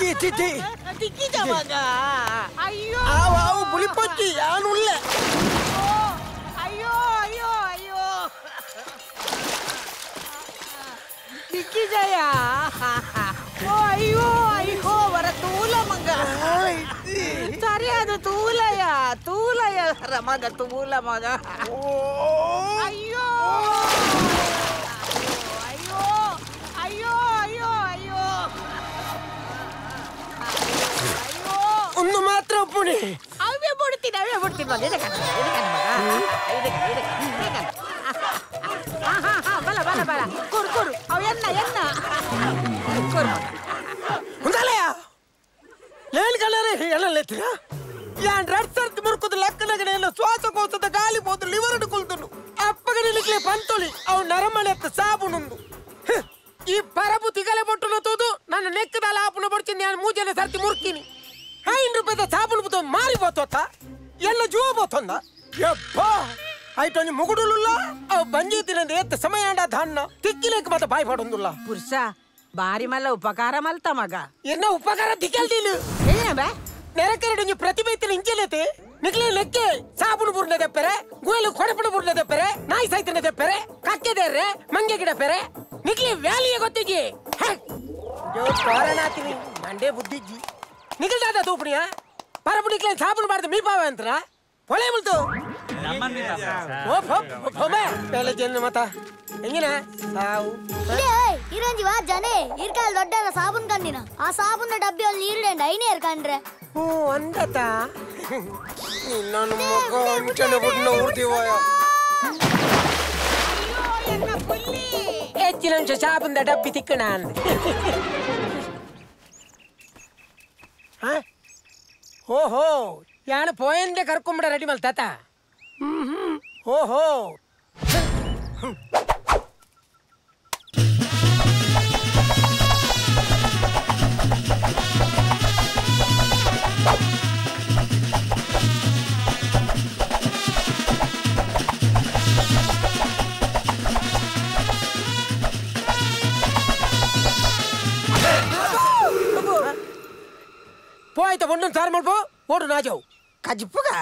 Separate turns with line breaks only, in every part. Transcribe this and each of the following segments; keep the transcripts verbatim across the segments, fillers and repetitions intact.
ಚಿಚ್ಚಿ
ದಿಕ್ಕಿದ ಮಗ ಅಯ್ಯೋ
ಆವ ಆವ ಬುಲಿಪಚ್ಚಿ ಯಾನುಲ್ಲ
ಅಯ್ಯೋ ಅಯ್ಯೋ ಅಯ್ಯೋ ದಿಕ್ಕಿದಯ ಓ ಅಯ್ಯೋ ಅಯ್ಯೋ ವರ ತೂಲ ಮಗ ಸರಿಯಾದ ತೂಲಯ ತೂಲಯ ಮಗ ತೂಲ ಮಗ ಅಯ್ಯೋ ಅಯ್ಯೋ ಅಯ್ಯೋ ಅಯ್ಯೋ ಅಯ್ಯೋ
ಒಂದು ಮಾತ್ರ ಪುಣಿ
ಅವೇ ಬಿಡ್ತೀನಿ ಅವೇ ಬಿಡ್ತೀನಿ ಮಗ ಇದಕ್ಕೆ ಇದಕ್ಕೆ ಇದಕ್ಕೆ ಬಲ ಬಲ ಬಲ ಕುರು ಕುರು ಅವ ಎನ್ನ ಎನ್ನ ಕುರು
ఉండాలయా ఏం కలరే ఎల్లలేతిరా యాన్ రెడ్ సర్త్ మురుకుద లక్కనగనేల శ్వాసకోశದ ಗಾಳಿ పోದು ಲಿವರ್ ಅಡುಕೊಳ್ತನು ಅಪ್ಪಗನೆ ನಿಕ್ಲೆ ಪಂತೊಳಿ ಅವ ನರಮಳೆತ್ತ ಸಾಬುನುಂದು ಈ ಪರಬು ತಿಗಲೆ ಬೊಟ್ಟುನ ತೋದು ನನ್ನ ನೆಕ್ಕದ ಲಾಪುನ ಬಡ್ತೀನಿ ನಾನು ಮೂಜನೆ ಸರ್ತಿ ಮುರುಕಿನಿ ಐದು ರೂಪಾಯಿದ ಸಾಬುನು ಬುತ ಮಾರಿ ಬೋತೋತ ಎಲ್ಲ ಜೀವ ಬೋತೊಂದ ಯಪ್ಪ ಐಟೊಂದು ಮುಗುಡುಲುಲ್ಲ ಅವ ಬಂಜೀತಿನಂದ ಎತ್ತ ಸಮಯ ಅಂಡ ಧಾನ್ನ ತಿಕ್ಕಿಲೇಕ ಮತ ಬಾಯಿ ಪಡೊಂದುಲ್ಲ
ಪುರುಷ ಬಾರಿ ಮಲ್ಲ ಉಪಕಾರ ಮಲ್ತ ಮಗ
ಎನ್ನ ಉಪಕಾರ ದಿಕ್ಕಲ್ದೀನು
ಏನ ಬಾ
ನೆರಕರಡು ಪ್ರತಿಭೆ ಇತ್ತಿನ ಇಂಚೆಲೆತೆ ನಿಕ್ಲೆ ಲೆಕ್ಕೆ ಸಾಬುನು ಬುರ್ನ ದೆಪ್ಪರೆ ಗೋಯಲು ಕೊಡಪಣ ಬುರ್ನ ದೆಪ್ಪರೆ ನಾಯಿ ಸೈತನ ದೆಪ್ಪರೆ ಕಕ್ಕೆ ದೇರ್ರೆ ಮಂಗೆ ಗಿಡ ಪೆರೆ ನಿಕ್ಲೆ ವ್ಯಾಲಿಯ ಗೊತ್ತಿಗೆ ಜೋ ತೋರನಾತಿನಿ ಮಂಡೆ ಬುದ್ಧಿಜ್ಜಿ ನಿಗಲ್ದಾದ ತೂಪಣಿಯ ಪರಪು ನಿಕ್ಲೆ ಸಾಬುನು ಮಾಡ್ದೆ ಮೀಪಾವ ಅಂತರ ಹೊಳೆ ಮುಲ್ತು ಓ ಫೊಮೆ ಬೇಲೆ ಜನ ಮತ ಹೆಂಗಿನ ಸಾವು
ಇರಂಜಿವಾ ಜನೆ ಇರ್ಕಾಲ್ ದೊಡ್ಡರ ಸಾಬೂನ್ ಕಂಡಿನ ಆ ಸಾಬೂನ್ ಡಬ್ಬಿಯಲ್ಲಿ ನೀರಿಡಂಡ ಐನೇರ್ ಕಂಡ್ರೆ
ಓ ಅಂದತ ನಾನು ಮಗ ಅಂಚನೆ ಬುಡ್ನ ಊರ್ತಿವಾಯ ಹೆಚ್ಚಿನ ಅಂಶ ಸಾಬೂನ್ದ ಡಬ್ಬಿ ತಿಕ್ಕಣ ಅಂದ ಓಹೋ ಯಾನು ಪೋಯಂದೆ ಕರ್ಕೊಂಬಿಡ ರೆಡಿ ಮಲ್ ತಾತ ಓಹೋ పోయితే వండును సార్ మల్పో ఓడు నాజావు కజిప్పుగా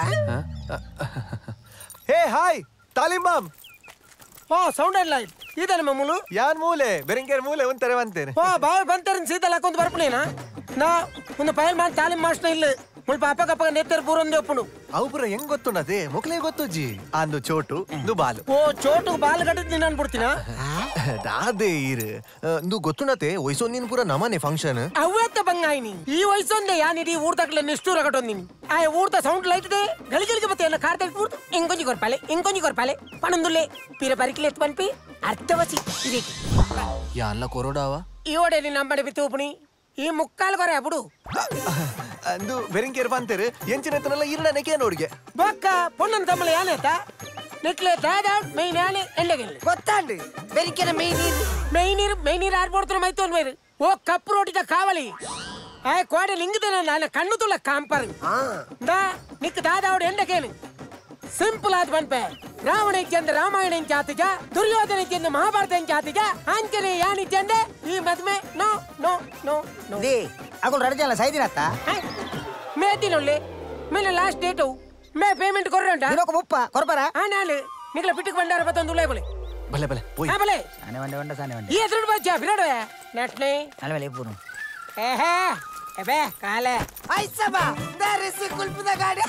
ಹೇ ಹಾಯ್ ತಾಲಿಂಬಾಮ್
ಓ ಸೌಂಡ್ ಅಂಡ್ ಲೈಟ್ ಇದನ್ನ ಮಮ್ಮೂಲು
ಯಾನ್ ಮೂಲೆ ಬೆರಂಕೇರ್ ಮೂಲೆ ಒಂತಾರೆ ಬಂತೇನೆ
ಓ ಬಾವ ಬಂತಾರ ಸೀದಾ ಹಾಕೊಂಡ್ ಬರ್ಪನೇನಾ ನಾ ಒಂದು ಪೈಲ್ ಮಾಡಿ ತಾಲಿಮ್ ಮಾಸ್ನ ಇಲ್ಲ ಮುಲ್ಪ ಅಪ್ಪ ಅಪ್ಪ ನೆತ್ತರ್ ಪೂರೊಂದು ಒಪ್ಪುನು
ಅವು ಪುರ ಹೆಂಗ್ ಗೊತ್ತುಣ್ಣದೆ ಮೊಕ್ಲೇ ಗೊತ್ತುಜ್ಜಿ ಅಂದು ಚೋಟು ಇಂದು ಬಾಲು
ಓ ಚೋಟು ಬಾಲ್ ಕಟ್ಟಿದ್ ನೀನ್ ಅನ್ಬಿಡ್ತೀನ
ದಾದೆ ಇರು ಇಂದು ಗೊತ್ತುಣ್ಣತೆ ವಯಸ್ಸು ನೀನ್ ಪೂರ ನಮನೆ ಫಂಕ್ಷನ್
ಅವ್ವತ್ತ ಬಂಗಾಯಿನಿ ಈ ವಯಸ್ಸೊಂದೆ ಯಾನಿಡಿ ಊರ್ದಕ್ಲೆ ನಿಷ್ಠೂರ ಕಟ್ಟೊಂದಿನಿ ಆ ಊರ್ದ ಸೌಂಡ್ ಲೈಟ್ ದೆ ಗಳಿಗಳಿಗೆ ಮತ್ತೆ ಎಲ್ಲ ಕಾರ್ದ ಊರ್ದ ಇಂಕೊಂಜಿ ಕೊರ್ಪಾಲೆ ಇಂಕೊಂಜಿ ಕೊರ್ಪಾಲೆ ಪಣಂದುಲೆ ಪಿರ ಪರಿಕಿಲೆ ಎತ್ತು ಪನ್ಪಿ ಅರ್ಥವಸಿ ಇದಕ್ಕೆ
ಯಾನ್ಲ ಕೊರೋಡಾವ
ಈ ಓಡೆ ನೀನ್ ನಂಬಡೆ ಬಿತ್ತು ಉಪಣಿ ಈ ಮುಕ್ಕಾಲು ಕೊರೆ ಬಿಡು
ಅಂದು ಬೆರಂಕೇರ್ ಬಂತೇರು ಎಂಚಿನತನೆಲ್ಲ ಇರ್ಡನೆಕೆ ನೋಡ್ಗೆ
ಬೊಕ್ಕ ಪೊಣ್ಣನ ತಮ್ಮಲ ಯಾನೇತ ನಿಕ್ಲೆ ದಾದ ಮೈ ನಾನೆ ಎಂಡಗೆಲ್ಲ ಗೊತ್ತಾಂಡು ಬೆರಿಕೆನ ಮೈ ನೀರು ಮೈ ನೀರು ಮೈ ನೀರು ಆಡ್ಬೋಡ್ತಾರ ಮೈತೋನ್ ಮೇರು ಓ ಕಪ್ಪು ರೋಟಿದ ಕಾವಲಿ ಆಯ್ ಕೋಡೆ ಲಿಂಗದನ ನಾನು ಕಣ್ಣು ತುಳ ಕಾಂಪರ್ ದಾ ನಿಕ್ ದಾದ ಅವಡು ಎಂಡಗೇನು ಸಿಂಪಲ್ ಆದ ಬನ್ಪೆ ರಾವಣ ಇದ್ದಂದ ರಾಮಾಯಣ ಜಾತಿಗ ದುರ್ಯೋಧನ ಇದ್ದಂದ ಮಹಾಭಾರತ ಜಾತಿಗ ಆಂಜನೇಯ ಯಾನ್ ಇದ್ದಂದೆ ಈ ಮದ್ಮೆ ನೋ ನೋ ನೋ ನೋ
ದೇ ಅಗಳು ರಡಜಲ್ಲ ಸೈದಿನತ್ತ
ಮೇದಿನೊಳ್ಳೆ ಮೇಲೆ ಲಾಸ್ಟ್ ಡೇಟು ಮೇ ಪೇಮೆಂಟ್ ಕೊರ್ರಂಟ
ದಿನಕ್ಕೆ ಮುಪ್ಪ ಕೊರ್ಬರ
ಆ ನಾಳೆ ನಿಕ್ಲ ಪಿಟ್ಟಿಗೆ ಬಂಡಾರ ಬತ್ತೊಂದು ಉಳ್ಳೆ ಬಲೆ
ಬಲೆ ಬಲೆ
ಆ ಬಲೆ
ಸಾನೆ ಬಂಡೆ ಬಂಡ ಸಾನೆ ಬಂಡೆ
ಈ ಹೆಸರು ಬಜ್ಜ ಬಿಡೋಡೆ ನಟ್ನೆ
ಅಲ್ಲ ಮೇಲೆ ಇಬ್ಬರು
ಏಹೇ ಎಬೆ ಕಾಲೆ ಐಸಬ ದರಿಸಿ ಕುಲ್ಪದ ಗಾಡಿ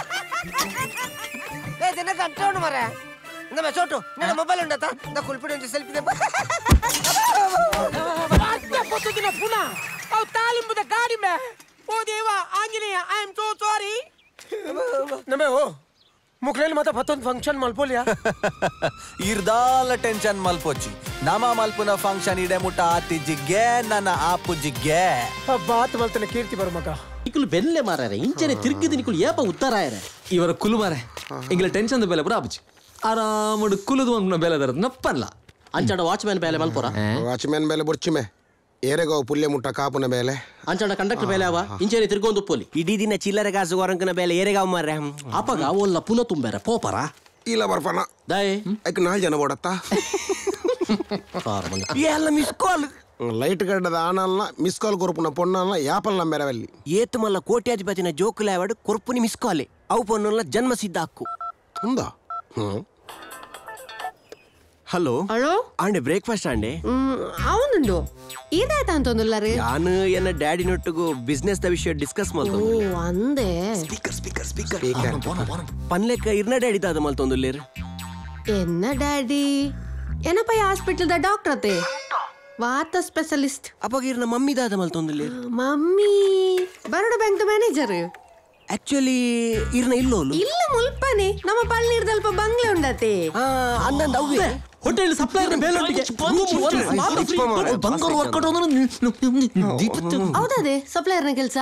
ಏ ದಿನ ಕಟ್ಟೋಣ ಮರ ನಮ್ಮ ಚೋಟು ನನ್ನ ಮೊಬೈಲ್ ಉಂಡತ ದ ಕುಲ್ಪಿಡಿ ಒಂದು ಸೆಲ್ಫಿ ದೆ ವಾಟ್ಯ ಪೊತ್ತಿನ ಪುನಃ ಅವು ತಾಲಿಂಬದ ಗಾಡಿ ಮೇ ಓ ದೇವ Anjaneya I am so sorry ನಮೇ ಓ ಮುಕ್ಲೇಲಿ ಮತ್ತೆ ಮತ್ತೊಂದು ಫಂಕ್ಷನ್ ಮಲ್ಪೋಲಿಯಾ
ಇರ್ದಾಲ ಟೆನ್ಷನ್ ಮಲ್ಪೊಚ್ಚಿ ನಮ ಮಲ್ಪುನ ಫಂಕ್ಷನ್ ಇಡೆ ಮುಟ್ಟ ಆತಿಜ್ಜಿಗೆ ನನ್ನ ಆಪುಜ್ಜಿಗೆ
ಬಾತ್ ಮಲ್ತನ ಕೀರ್ತಿ ಬರು ಮಗ
ಇಕುಲು ಬೆನ್ಲೆ ಮಾರಾರೆ ಇಂಚನೆ ತಿರ್ಗಿದ ನಿಕುಲು ಏಪ ಉತ್ತರಾಯರೆ ಇವರ ಕುಲು ಮಾರೆ ಇಂಗ್ಲ ಟೆನ್ಷನ್ ಬೇಲೆ ಪುರ ಆಪುಜಿ ಆರಾಮಡು ಕುಲುದು ಅನ್ಕುನ ಬೇಲೆ ದರದು ನಪ್ಪಲ್ಲ
ಅಂಚಡ ವಾಚ್ಮ್ಯಾನ್ ಬೇಲೆ ಮಲ್ಪುರ
ವಾಚ್ಮ್ಯಾನ್ ಬೇಲೆ ಬೊರ್ಚಿಮೆ ಏರೆಗೋ ಪುಲ್ಯ ಮುಟ್ಟ ಕಾಪುನ ಬೇಲೆ
ಅಂಚಡ ಕಂಡಕ್ಟರ್ ಬೇಲೆ ಅವ ಇಂಚನೆ ತಿರ್ಗೊಂದು ಉಪ್ಪೋಲಿ
ಇಡೀ ದಿನ ಚಿಲ್ಲರೆ ಕಾಸು ಹೊರಂಕನ ಬೇಲೆ ಏರೆಗಾವ್ ಮಾರ್ರೆ
ಅಪ್ಪಗ ಒಲ್ಲ ಪುಲ ತುಂಬೆರೆ ಪೋಪರ
ಇಲ್ಲ ಬರ್ಪನ
ದಯೆ
ಐಕ್ ನಾಲ್ ಜನ ಓಡತ್ತ
ಎಲ್ಲ ಮಿಸ್ ಕಾಲ್
ಲೈಟ್ ಗಡ್ಡದ ಆನಲ್ನ ಮಿಸ್ ಕಾಲ್ ಕೊರ್ಪುನ ಪೊನ್ನಲ್ನ ಯಾಪಲ್ ನಂಬೆರವಲ್ಲಿ
ಏತ್ ಮಲ್ಲ ಕೋಟ್ಯಾಧಿಪತಿನ ಜೋಕುಲಾವಾಡು ಕೊರ್ಪುನಿ ಮಿಸ್ ಕಾಲೆ ಅವು ಪೊನ್ನಲ್ಲ ಜನ್ಮ ಸಿದ್ಧ ಹಕ್ಕು
ఉందా
హలో
హలో
అండి బ్రేక్ఫాస్ట్ అండి
అవునుండు ಇದಾಯ್ತಾ ಅಂತಂದುಲ್ಲಾರಿ
ನಾನು ಎನ್ನ ಡ್ಯಾಡಿ ನೊಟ್ಟಿಗೂ ಬಿಸ್ನೆಸ್ ದ ವಿಷಯ ಡಿಸ್ಕಸ್ ಮಾಡ್ತಂದು
ಓ ಅಂದೆ
ಸ್ಪೀಕರ್ ಸ್ಪೀಕರ್ ಸ್ಪೀಕರ್ ಪನ್ಲೆಕ್ಕ ಇರ್ನ ಡ್ಯಾಡಿ ತಾದ ಮಲ್ತಂದುಲ್ಲೇರು
ಎನ್ನ ಡ್ಯಾಡಿ ಏನಪ್ಪ ಹಾಸ್ಪಿಟಲ್ ದ ಡಾಕ್ಟರ್ ಅತೆ ವಾತ ಸ್ಪೆಷಲಿಸ್ಟ್
ಅಪ್ಪಾಗ ಇರ್ನ ಮಮ್ಮಿ ದಾದ ಮಲ್ತಂದುಲ್ಲೇರು
mummy Baroda bank manager
actually ಇರ್ನ ಇಲ್ಲೋಲು
ಇಲ್ಲ ಮುಲ್ಪನೆ ನಮ್ಮ ಪಳ್ಳಿರ್ದಲ್ಪ ಬಂಗ್ಲೆ ಉಂಡತೆ
ಅಂದಂದ ಅವ್ವೆ
ಹೋಟೆಲ್ ಸಪ್ಲೈಯರ್ ಬೇಲೊಟ್ಟಿಗೆ ಬಂಗಾರ ವರ್ಕೌಟ್
ಹೌದದೆ ಸಪ್ಲೈಯರ್ನ ಕೆಲಸ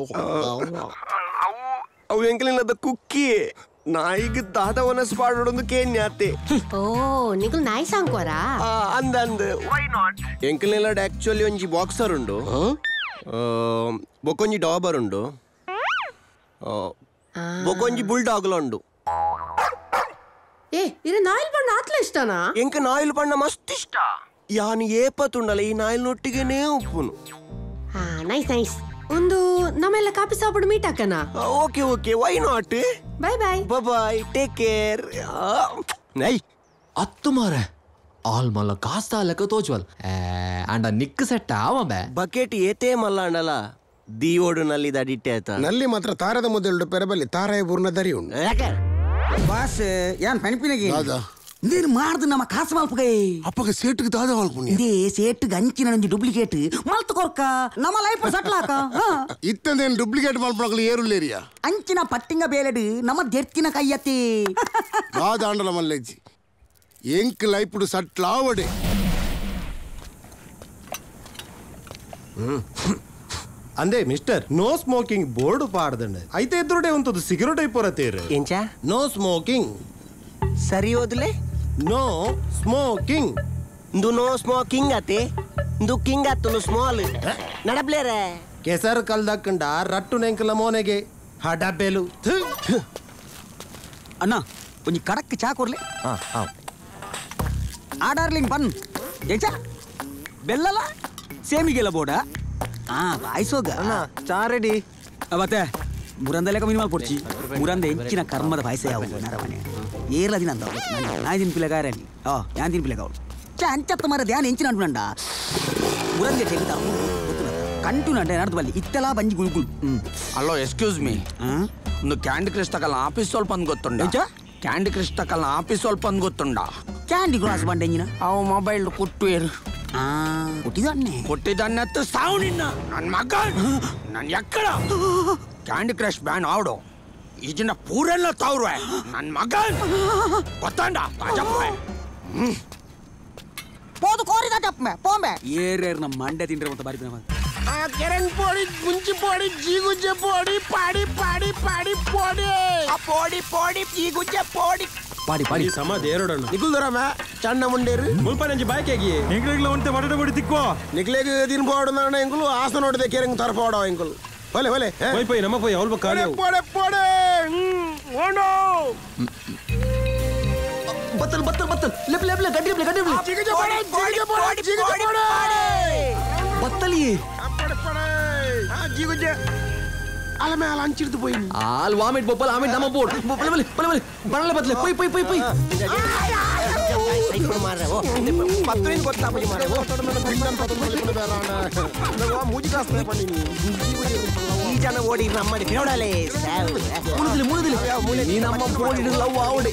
ಅವು ಎಂಕಲಿಲ್ಲದ ಕುಕ್ಕಿ ನಾಯಿಗೆ ದಾದ ಒನಸ್ ಪಾಡೋಡೊಂದು ಕೇನ್ಯಾತೆ
ಓ ನಿಗಲ್ ನಾಯಿ ಸಾಂಕೋರಾ
ಅಂದ ಅಂದ ಎಂಕಲಿಲ್ಲದ ಆಕ್ಚುಲಿ ಒಂಜಿ ಬಾಕ್ಸರ್ ಉಂಡು ಬೊಕೊಂಜಿ ಡಾಬರ್ ಉಂಡು ಬೊಕೊಂಜಿ ಬುಲ್ ಡಾಗ್ಲ ಉಂಡು
ಏ ಇರ ನಾಯಿಲ್ ಬಣ್ಣ ಆತ್ಲ ಇಷ್ಟನಾ
ಎಂಕ ನಾಯಿಲ್ ಬಣ್ಣ ಮಸ್ತ್ ಇಷ್ಟ ಯಾನು ಏಪತ್ತುಂಡಲ್ಲ ಈ ನಾಯಿಲ್ನೊಟ್ಟಿಗೆನೇ ಉಪ್ಪುನು
ಹಾ ನೈಸ್ ನೈಸ್ ಒಂದು ನಮ್ಮೆಲ್ಲ ಕಾಪಿ ಸಾಪಿಡು ಮೀಟ್ ಹಾಕನ
okay okay why not
bye bye
bye take care ನೈ
ಅತ್ತು ಮಾರೆ ಆಲ್ ಮಲ್ಲ ಕಾಸ್ತ ಲೆಕ್ಕ ತೋಚುವಲ್ ಅಂಡ ನಿಕ್ ಸೆಟ್ ಆವ ಬೇ
ಬಕೆಟ್ ಏತೇ ಮಲ್ಲ ಅಂಡಲ್ಲ ದೀವೋಡು ನಲ್ಲಿ ದಡಿಟ್ಟೆ ಆಯ್ತಾ
ನಲ್ಲಿ ಮಾತ್ರ ತಾರದ ಮೊದಲು ಪೆರಬಲ್ಲಿ ತಾರಾಯ ಬೂರ್ನ ದರಿ ಉಂಡು
ಬಾಸ್ ಏನ್ ಪೆಣಪಿನಗಿ
ದಾದಾ
ನೀನು ಮಾಡ್ದು ನಮ್ಮ ಕಾಸು ಮಲ್ಪಗೈ
ಅಪ್ಪಗ ಸೇಟಿಗೆ ದಾದ ಮಲ್ಪುಣಿ
ಇದೇ ಸೇಟ್ಗೆ ಅಂಚಿನ ಒಂಜಿ ಡುಪ್ಲಿಕೇಟ್ ಮಲ್ತು ಕೊರ್ಕ ನಮ್ಮ ಲೈಫ್ ಸಟ್ಲ್ ಹಾಕ
ಇತ್ತಂದೇನು ಡುಪ್ಲಿಕೇಟ್ ಮಲ್ಪಣಗಳು ಏರುಲ್ಲೇರಿಯಾ
ಅಂಚಿನ ಪಟ್ಟಿಂಗ ಬೇಲೆಡು ನಮ್ಮ ದೆರ್ತಿನ ಕೈಯತ್ತಿ
ದಾದ ಆಂಡಲ ಮಲ್ಲೆಜ್ಜಿ ಎಂಕ್ ಲೈಫ್ಡು ಸಟ್ಲ್ ಆವಡೆ
ಅಂದೆ ಮಿಸ್ಟರ್ ನೋ ಸ್ಮೋಕಿಂಗ್ ಬೋರ್ಡ್ ಪಾಡ್ದಂಡೆ ಐತೆ ಎದುರುಡೆ ಒಂದು ಸಿಗರೇಟ್ ಐಪೋರತೀರ
ಎಂಚ
ನೋ ಸ್ಮೋಕಿಂಗ್
ಸರಿ ಓದ್ಲೆ
ನೋ ಸ್ಮೋಕಿಂಗ್
ಇಂದು ನೋ ಸ್ಮೋಕಿಂಗ್ ಆತೆ ಇಂದು ಕಿಂಗ್ ಆತು ಸ್ಮಾಲ್ ನಡಬ್ಲೇರೆ
ಕೆಸರು ಕಲ್ದಕ್ಕಂಡ ರಟ್ಟು ನೆಂಕಲ ಮೋನೆಗೆ ಹಡಬೆಲು
ಅಣ್ಣ ಒಂಜಿ ಕಡಕ್ ಚಾ ಕೊರ್ಲೆ ಆ ಡಾರ್ಲಿಂಗ್ ಬನ್ ಎಂಚ ಬೆಲ್ಲಲ್ಲ ಸೇಮಿಗೆಲ್ಲ ಬೋಡ ಹಾ ಬಾಯ್ಸೋಗ
ಅಣ್ಣ ಚಾ ರೆಡಿ
ಮತ್ತೆ ಮುರಂದಲೆ ಕಮ್ಮಿ ಮಾಡ್ಕೊಡ್ಚಿ ಮುರಂದ ಹೆಚ್ಚಿನ ಕರ್ಮದ ಪಾಯಸ ಯಾವ ನರಮನೆ ಏರ್ಲ ದಿನ ಅಂತ ನಾಯಿ ದಿನ ಪಿಲಗಾರನಿ ಆ ಯಾನ್ ದಿನ ಪಿಲಗ ಅವಳು ಚಾ ಅಂಚತ್ತ ಮರ ಧ್ಯಾನ ಹೆಂಚಿನ ಅಂಟುಂಡ ಮುರಂದೆ ತೆಗಿತ ಕಂಟುನಂಡೆ ನಡ್ದು ಬಲ್ಲಿ ಇತ್ತೆಲ್ಲ ಬಂಜಿ ಗುಳ್ಗುಳು
ಅಲ್ಲೋ ಎಕ್ಸ್ಕ್ಯೂಸ್ ಮೀ ಒಂದು ಕ್ಯಾಂಡಿ ಕ್ರಶ್ ತಕಲ್ಲ ಆಫೀಸ್ ಸ್ವಲ್ಪ ಅಂದ್ ಗೊತ್ತುಂಡ ಕ್ಯಾಂಡಿ ಕ್ರಶ್ ತಕಲ್ಲ ಆಫೀಸ್ ಸ್ವಲ್ಪ ಅಂದ್ ಗೊತ್ತುಂಡ
ಕ್ಯಾಂಡಿ ಕ್ರಾಸ್ ಬಂಡೆ ಎಂಜಿನ
ಅವು ಮೊಬೈಲ್ ಕೊಟ್ಟು ಏನು
ಕೊಟ್ಟಿದ್ದಾನೆ
ಕೊಟ್ಟಿದ್ದಾನೆ ಅಂತ ಸಾವು ನಿನ್ನ ನನ್ನ ಮಗ ನನ್ನ ಎಕ್ಕಡ ಕ್ಯಾಂಡಿ ಕ್ರಶ್ ಬ್ಯಾನ್ ಆವಡು ಈಜಿನ ಪೂರೆಲ್ಲ ತಾವ್ರೆ ನನ್ನ ಮಗ ಗೊತ್ತಾಂಡ ತಾಜಪ್ಪ
పోదు కోరిదా చెప్పమే పోంబే ఏరేరు నా మండే తింటే కొంత బారి
ఆ కెరన్ పొడి గుంచి పొడి జీగుజ్జె పొడి పాడి పాడి పాడి పొడి ఆ పొడి పొడి జీగుజ్జె పొడి
ಪಾಡಿ ಪಾಡಿ ಸಮ ದೇರೋಡಣ್ಣ
ನಿಗುಲ್ ದೊರಮ ಚಣ್ಣ ಮುಂಡೇರು
ಮುಲ್ಪ ನಂಜಿ ಬಾಯ್ಕಾಗಿ ಎಂಗ್ಲೆಗ್ಲ ಒಂತೆ ಮಡಡ ಬಡಿ ತಿಕ್ಕೋ
ನಿಗ್ಲೆಗ್ ದಿನ ಬೋಡನ ಎಂಗುಲು ಆಸ ನೋಡಿದೆ ಕೆರೆಂಗ್ ತರಪೋಡ ಎಂಗುಲು ಒಲೆ ಒಲೆ
ಪೋಯ್ ಪೋಯ್ ನಮ್ಮ ಪೋಯ್ ಅವಲ್ ಬಕಾಲಿ
ಪೊಡೆ ಪೊಡೆ ಓಣೋ
ಬತ್ತಲ್ ಬತ್ತಲ್ ಬತ್ತಲ್ ಲೆಪ್ ಲೆಪ್ ಲೆಪ್ ಗಡ್ಡಿ ಲೆಪ್ ಗಡ್ಡಿ ಲೆಪ್
ಜಿಗಜ ಪೊಡೆ ಜಿಗಜ ಪೊಡೆ ಜಿಗಜ ಪೊಡೆ
ಬತ್ತಲಿ
ಪೊಡೆ ಪೊಡೆ ಆ ಜಿಗಜ ಅಲ ಮೇಲೆ ಅಂಚಿರ್ದು ಪೋಯಿ
ಆಲ್ ವಾಮಿಟ್ ಬೊಪ್ಪಲ್ ಆಮಿಟ್ ನಮ್ಮ ಬೋರ್ಡ್ ಬೊಪ್ಪಲ ಬಲೆ ಬಲೆ ಬಲೆ ಬಣಲೆ ಬತ್ಲೆ ಪೊಯ್ ಪೊಯ್ ಪೊಯ್ ಪೊಯ್
ಸೈಡ್ ಮಾರೆ ಓ ಪತ್ತೈದು ಗೊತ್ತಾ ಪೈ ಮಾರೆ ಓ ಬಿಂದನ್ ಪತ್ತೊಂದು ಮನೆ ಬೇರಾಣ ನಗವ ಮೂಜಿ ಕಾಸ್ನೆ ಪಣ್ಣಿನಿ
ಈ ಜನ ಓಡಿ ನಮ್ಮಡಿ ನೋಡಲೇ ಮುಳುದಿಲಿ ಮುಳುದಿಲಿ ನೀ ನಮ್ಮ ಬೋರ್ಡ್ ಇಡು ಲವ್ ಆವಡೆ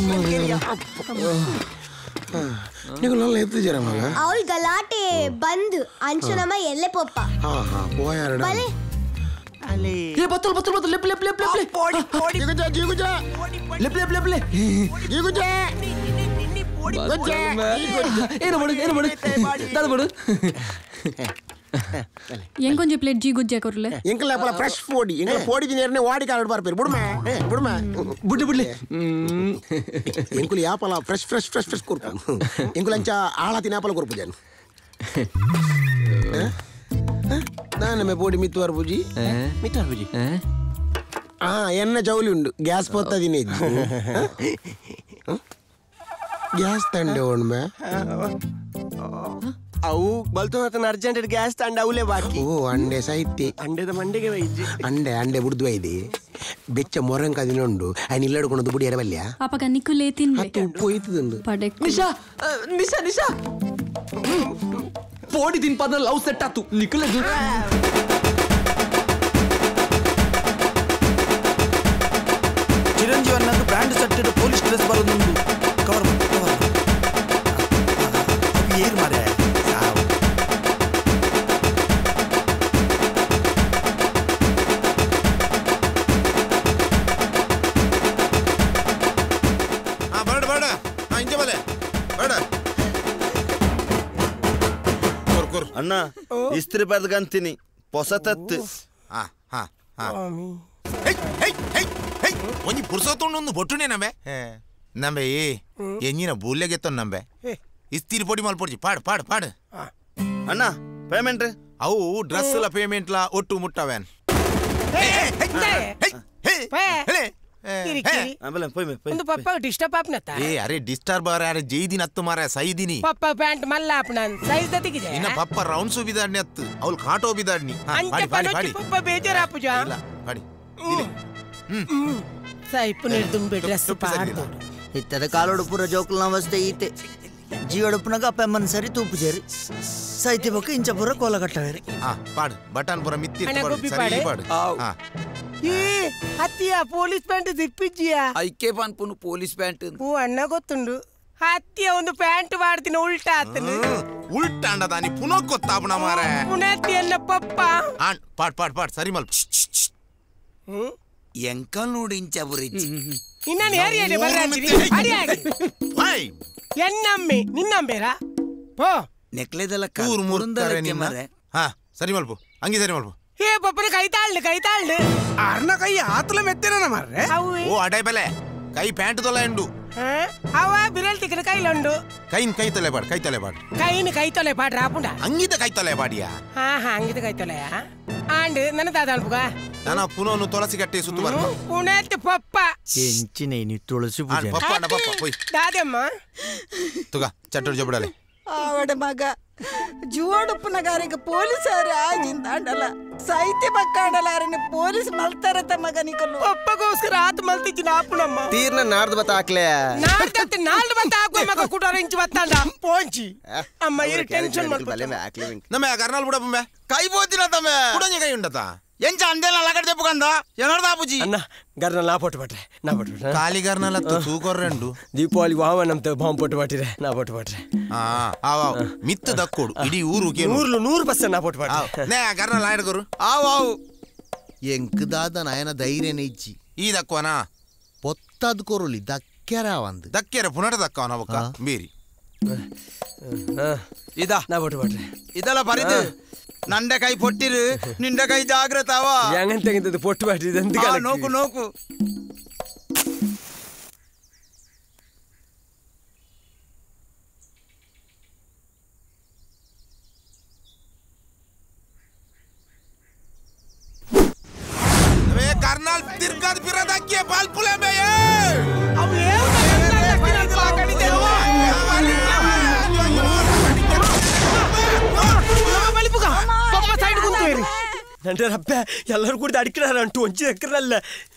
ನೀವು ನನ್ನ ಎತ್ತು ಜರ ಮಗ
ಅವಳು ಗಲಾಟೆ ಬಂದು ಅಂಚನಮ್ಮ ಎಲ್ಲೇ ಪೊಪ್ಪ
ಹಾ ಹಾ ಪೋಯಾರಡ
ಬಲೆ
ಅಲೆ
ಏ ಬತ್ತಲ್ ಬತ್ತಲ್ ಬತ್ತಲ್ ಲೆಪ್ ಲೆಪ್ ಲೆಪ್ ಲೆಪ್
ಪೋಡಿ ಪೋಡಿ ಜಿಗಜ ಜಿಗಜ
ಲೆಪ್ ಲೆಪ್ ಲೆಪ್ ಲೆಪ್
ಜಿಗಜ
ಏನು ಮಾಡು ಏನು ಮಾಡು ದಾದ ಮಾಡು
ಏನ್ ಕೊಂಚ ಪ್ಲೇಟ್ ಜಿ ಗುಜ್ಜೆ ಕೊರ್ಲೆ
ಎಂಕಲ್ ಅಪ್ಪಲ ಫ್ರೆಶ್ ಪೋಡಿ ಎಂಕಲ್ ಪೋಡಿ ದಿನೇರ್ನೆ ವಾಡಿ ಕಾರಡ್ ಬರ್ಪೇರು ಬುಡ್ಮ ಬುಡ್ಮ
ಬುಡ್ಡಿ ಬುಡ್ಲಿ
ಎಂಕುಲ್ ಯಾಪಲ ಫ್ರೆಶ್ ಫ್ರೆಶ್ ಫ್ರೆಶ್ ಫ್ರೆಶ್ ಕೊರ್ಪು ಎಂಕುಲ್ ಅಂಚ ಆಳ ತಿನಾಪಲ ಕೊರ್ಪು ಜಾನು ನಾನಮ್ಮೆ ಪೋಡಿ ಮಿತ್ತುವಾರ ಬುಜಿ
ಮಿತ್ತುವಾರ ಬುಜಿ
ಆ ಎನ್ನ ಜೌಲಿ ಉಂಡು ಗ್ಯಾಸ್ ಪೊತ್ತ ದಿನ ಇದ್ದು ಗ್ಯಾಸ್ ತಂಡೆ ಒಣ್ಮೆ
ಅವು ಬಲ್ತು ಅರ್ಜೆಂಟ್ ಗ್ಯಾಸ್ ತಂಡ ಅವಲೇ ಬಾಕಿ
ಓ ಅಂಡೆ ಸಾಹಿತ್ಯ
ಅಂಡೆದ ಮಂಡೆಗೆ ವೈದ್ಯ
ಅಂಡೆ ಅಂಡೆ ಬುಡ್ದು ವೈದಿ ಬೆಚ್ಚ ಮೊರಂಕ അതിനുണ്ട് അതിന് ഇല്ലടുക്കുന്നത് ബുടി ഇരവല്ല
ಅಪಗ ನಿಕ್ಕುಲೇ ತಿನ್ಲೆ
ಉಪ್ಪು ಇತ್ತದಂದು
ಪಡೆಕ್
ನಿಶಾ ನಿಶಾ ನಿಶಾ ಪೋಡಿ ದಿನ ಪದ ಲವ್ ಸೆಟ್ ಆತು ನಿಕ್ಕುಲೇ
ಚಿರಂಜೀವಿ ಅನ್ನೋದು ಬ್ರ್ಯಾಂಡ್ ಸೆಟ್ ಪೊಲೀಸ್ ಡ್ರೆಸ್ ಬರೋದೊಂದು ಕವರ್ ಕವರ್ ಏರ್ ಮಾರೆ
ಅಣ್ಣ ಇಸ್ತ್ರಿ ಬರ್ದ್ಕಂತೀನಿ ಪೊಸತತ್ತು
ಒಂಜಿ ಪುರ್ಸೊತ್ತೊಂಡು ಬೊಟ್ಟುನೆ ನಂಬೆ ನಂಬೆ ಏ ಎಂಜಿನ ಬೂಲ್ಲೆಗೆತ್ತ ನಂಬೆ ಇಸ್ತಿರಿ ಪೊಡಿ ಮಲ್ಪೊಡ್ಜಿ ಪಾಡು ಪಾಡು ಪಾಡು
ಅಣ್ಣ ಪೇಮೆಂಟ್
ಅವು ಡ್ರೆಸ್ ಲ ಪೇಮೆಂಟ್ ಲ ಒಟ್ಟು ಮುಟ್ಟವೇನ್
ಡಿಸ್ಟರ್ಬ್ ಆಪ್ನತ್ತ
ಏ ಅರೆ ಡಿಸ್ಟರ್ಬ್ ಅರೆ ಜೈದಿನ ಹತ್ತು ಮಾರ ಸೈದಿನಿ
ಪಪ್ಪ ಪ್ಯಾಂಟ್ ಮಲ್ಲ ಆಪ್ನನ್ ಸೈಜ್ ದತಿಗಿದೆ
ಇನ್ನ ಪಪ್ಪ ರೌಂಡ್ಸು ಬಿದಾಡ್ನಿ ಹತ್ತು ಅವ್ಳು ಕಾಟೋ ಬಿದಾಡ್ನಿ
ಅಂಚೆ ಪನೊಚ್ಚಿ ಪಪ್ಪ ಬೇಜಾರ ಆಪುಜ
ಇಲ್ಲ ಪಾಡಿ
ಸೈಪು ನಿರ್ದುಂಬೆ ಡ್ರೆಸ್ ಪಾಡ್ದು
ಇತ್ತದ ಕಾಲೋಡು ಪೂರ ಜೋಕುಲ್ನ ಅವಸ್ಥೆ ಈತೆ ಜೀವಡುಪುನಗ ಅಪ್ಪಮ್ಮನ ಸರಿ ತೂಪು ಸೇರಿ ಸೈತಿ ಬೊಕ್ಕ ಇಂಚ ಪೂರ ಕೋಲ ಕಟ್ಟವೇರಿ
ಆ ಪಾಡು ಬಟನ್ ಪೂರ ಮಿತ್ತಿ ಸರಿ ಪಾಡು ಆ
ಈ ಹತ್ತಿಯ ಪೊಲೀಸ್ ಪ್ಯಾಂಟ್ ದಿಪ್ಪಿಜ್ಜಿಯ
ಐಕೆ ಪಾನ್ಪುನು ಪೊಲೀಸ್ ಪ್ಯಾಂಟ್
ಹೂ ಅಣ್ಣ ಗೊತ್ತುಂಡು ಹತ್ತಿಯ ಒಂದು ಪ್ಯಾಂಟ್ ಮಾಡ್ತೀನಿ ಉಲ್ಟಾ ಆತನು
ಉಲ್ಟಾ ಅಂಡದಾನಿ ಪುನಃ ಗೊತ್ತಾಪಣ ಮಾರೆ
ಪುನತ್ತಿಯನ್ನ ಪಪ್ಪ
ಆನ್ ಪಾಡ್ ಪಾಡ್ ಪಾಡ್ ಸರಿ ಮಲ್ಪ
ಎಂಕಲ್ ನೋಡಿ ಇಂಚ ಬುರಿಜ್ಜಿ
ಇನ್ನೇನು ಏರಿಯಲ್ಲಿ ಬರ್ರಾಂಚಿರಿ ಅಡಿಯಾಗಿ ಎನ್ನಮ್ಮೆ ನಿನ್ನಂಬೇರಾ ಪೋ
ನೆಕ್ಲೆದೆಲ್ಲ
ಮೂರು ಮೂರು ನಿಮ್ಮರೆ ಹಾ ಸರಿ ಮಲ್ಪು ಹಂಗೆ ಸರಿ ಮಲ್ಪು
ಹೇ ಪಪ್ಪನ ಕೈ ತಾಳ್ದು ಕೈ ತಾಳ್ದು
ಅರ್ನ ಕೈ ಆತಲ ಮೆತ್ತೇನ ಮಾರ್ರೆ
ಓ ಅಡೈ ಬೆಲೆ ಕೈ ಪ್ಯಾಂಟ್ ತೊಲೆ ಉಂಡು
ಅವ ಬಿರಲ್ ತಿಕ್ಕನ ಕೈಲುಂಡು
ಕೈನ್ ಕೈ ತೊಲೆ ಬಾಡ್ ಕೈ ತೊಲೆ ಬಾಡ್
ಕೈನ ಕೈ ತೊಲೆ ಬಾಡ್ ರಾಪುಂಡ
ಹಂಗಿದ ಕೈ ತೊಲೆ ಬಾಡಿಯಾ
ಹಾ ಹಾ ಹಂಗಿದ ಕೈ ತೊಲೆಯ ಆಂಡ್ ನನ್ನ ದಾದ ಅಲ್ಪುಗ
ನಾನು ಪುನಃ ತುಳಸಿ ಕಟ್ಟೆ ಸುತ್ತು ಬರ್ತು
ಪುಣೆತ್ ಪಪ್ಪ
ಎಂಚಿನೇ ನೀ ತುಳಸಿ ಪೂಜೆ
ಪಪ್ಪ ಅಣ್ಣ ಪಪ್ಪ ಹೋಯ್
ದಾದಮ್ಮ
ತುಗ ಚಟ್ಟೂರು ಜಬಡಲೆ
ಆವಡ ಮಗ ಜುವಡುಪ್ಪನಗಾರಿಗೆ ಪೊಲೀಸರು ಆಗಿಂದಾಂಡಲ ಸೈತಿ ಬಕ್ಕಾಂಡಲಾರನೆ ಪೊಲೀಸ್ ಮಲ್ತಾರತ ಮಗ ನಿಕಲು
ಪಪ್ಪಗೋಸ್ಕರ ಆತ ಮಲ್ತಿಜ್ಜಿ ನಾಪುನಮ್ಮ
ತೀರ್ನ ನಾಡ್ದು ಬತ್ತ ಹಾಕ್ಲೆ
ನಾಡ್ದತ್ತೆ ನಾಲ್ದು ಬತ್ತ ಹಾಕುವ ಮಗ ಕುಟಾರ ಇಂಚು ಬತ್ತಾಂಡ ಪೋಂಚಿ ಅಮ್ಮ ಇರು ಟೆನ್ಷನ್ ಮಾಡ್ಬಲೆ
ನಮ್ಮೆ ಕರ್ನಾಲ್ ಬುಡ ಬೊಂಬೆ
ಕೈ ಬೋತಿನ ತಮ್ಮೆ
ಕುಡಂಜೆ ಕೈ ಉಂಡತ
ಎಂಚ ಅಂದೆಲ್ಲ ಲಗಡೆ ತೆಪ್ಪುಗಂದ ಏನರ್ದ ಆಪುಜಿ
ಅಣ್ಣ ಗರ್ನಲ್ ನಾ ಪೊಟ್ಟು ಬಟ್ರೆ ನಾ ಪೊಟ್ಟು ಬಟ್ರೆ
ಖಾಲಿ ಗರ್ನಲ್ ಹತ್ತು ತೂಕೊರ್ರೆಂಡು
ದೀಪಾವಳಿ ವಾವ ನಮ್ತ ಬಾಂಬ್ ಪೊಟ್ಟು ಬಟ್ಟಿರೆ ನಾ ಪೊಟ್ಟು ಬಟ್ರೆ
ಆ ಆವ ಮಿತ್ತು ದಕ್ಕೋಡು ಇಡೀ ಊರು
ನೂರ್ಲು ನೂರು ಪರ್ಸೆಂಟ್ ನಾ ಪೊಟ್ಟು ಬಟ್ರೆ
ನೇ ಗರ್ನಲ್ ಆಯ್ಡ್ಕೊರು
ಆವ್ ಆವ್
ಎಂಕದಾದ ನಯನ ಧೈರ್ಯನ ಇಜ್ಜಿ
ಈ ದಕ್ಕೋನಾ
ಪೊತ್ತದ ಕೊರುಲಿ ದಕ್ಕೆರ ಒಂದು
ದಕ್ಕೆರ ಪುನರ್ ದಕ್ಕವನ ಬೊಕ್ಕ ಬೀರಿ
ಇದಾ
ನಾ ಪೊಟ್ಟು ಬಟ್ರೆ
ಇದೆಲ್ಲ ಬರಿದು ನಂಡೆ ಕೈ ಪೊಟ್ಟಿರು ನಿಂಡೆ ಕೈ ಜಾಗ್ರತಾವ
ಹೆಂಗಂತ ಪೊಟ್ಟು ಬಟ್ಟಿದೆ
ನೋಕು ನೋಕು
ಕರ್ನಾಲ್ ತಿರ್ಗಾದ ಬಿರದಕ್ಕೆ ಬಾಲ್ಪುಲೆ ಬೇಯೇ
ಅವು ಏನು
ನಂಟರ ಅಪ್ಪ ಎಲ್ಲರೂ ಕೂಡ ಅಡಿಕ್கிறாರ ಅಂಟು ಒಂಚಿ ಎಕ್ಕರಲ್ಲ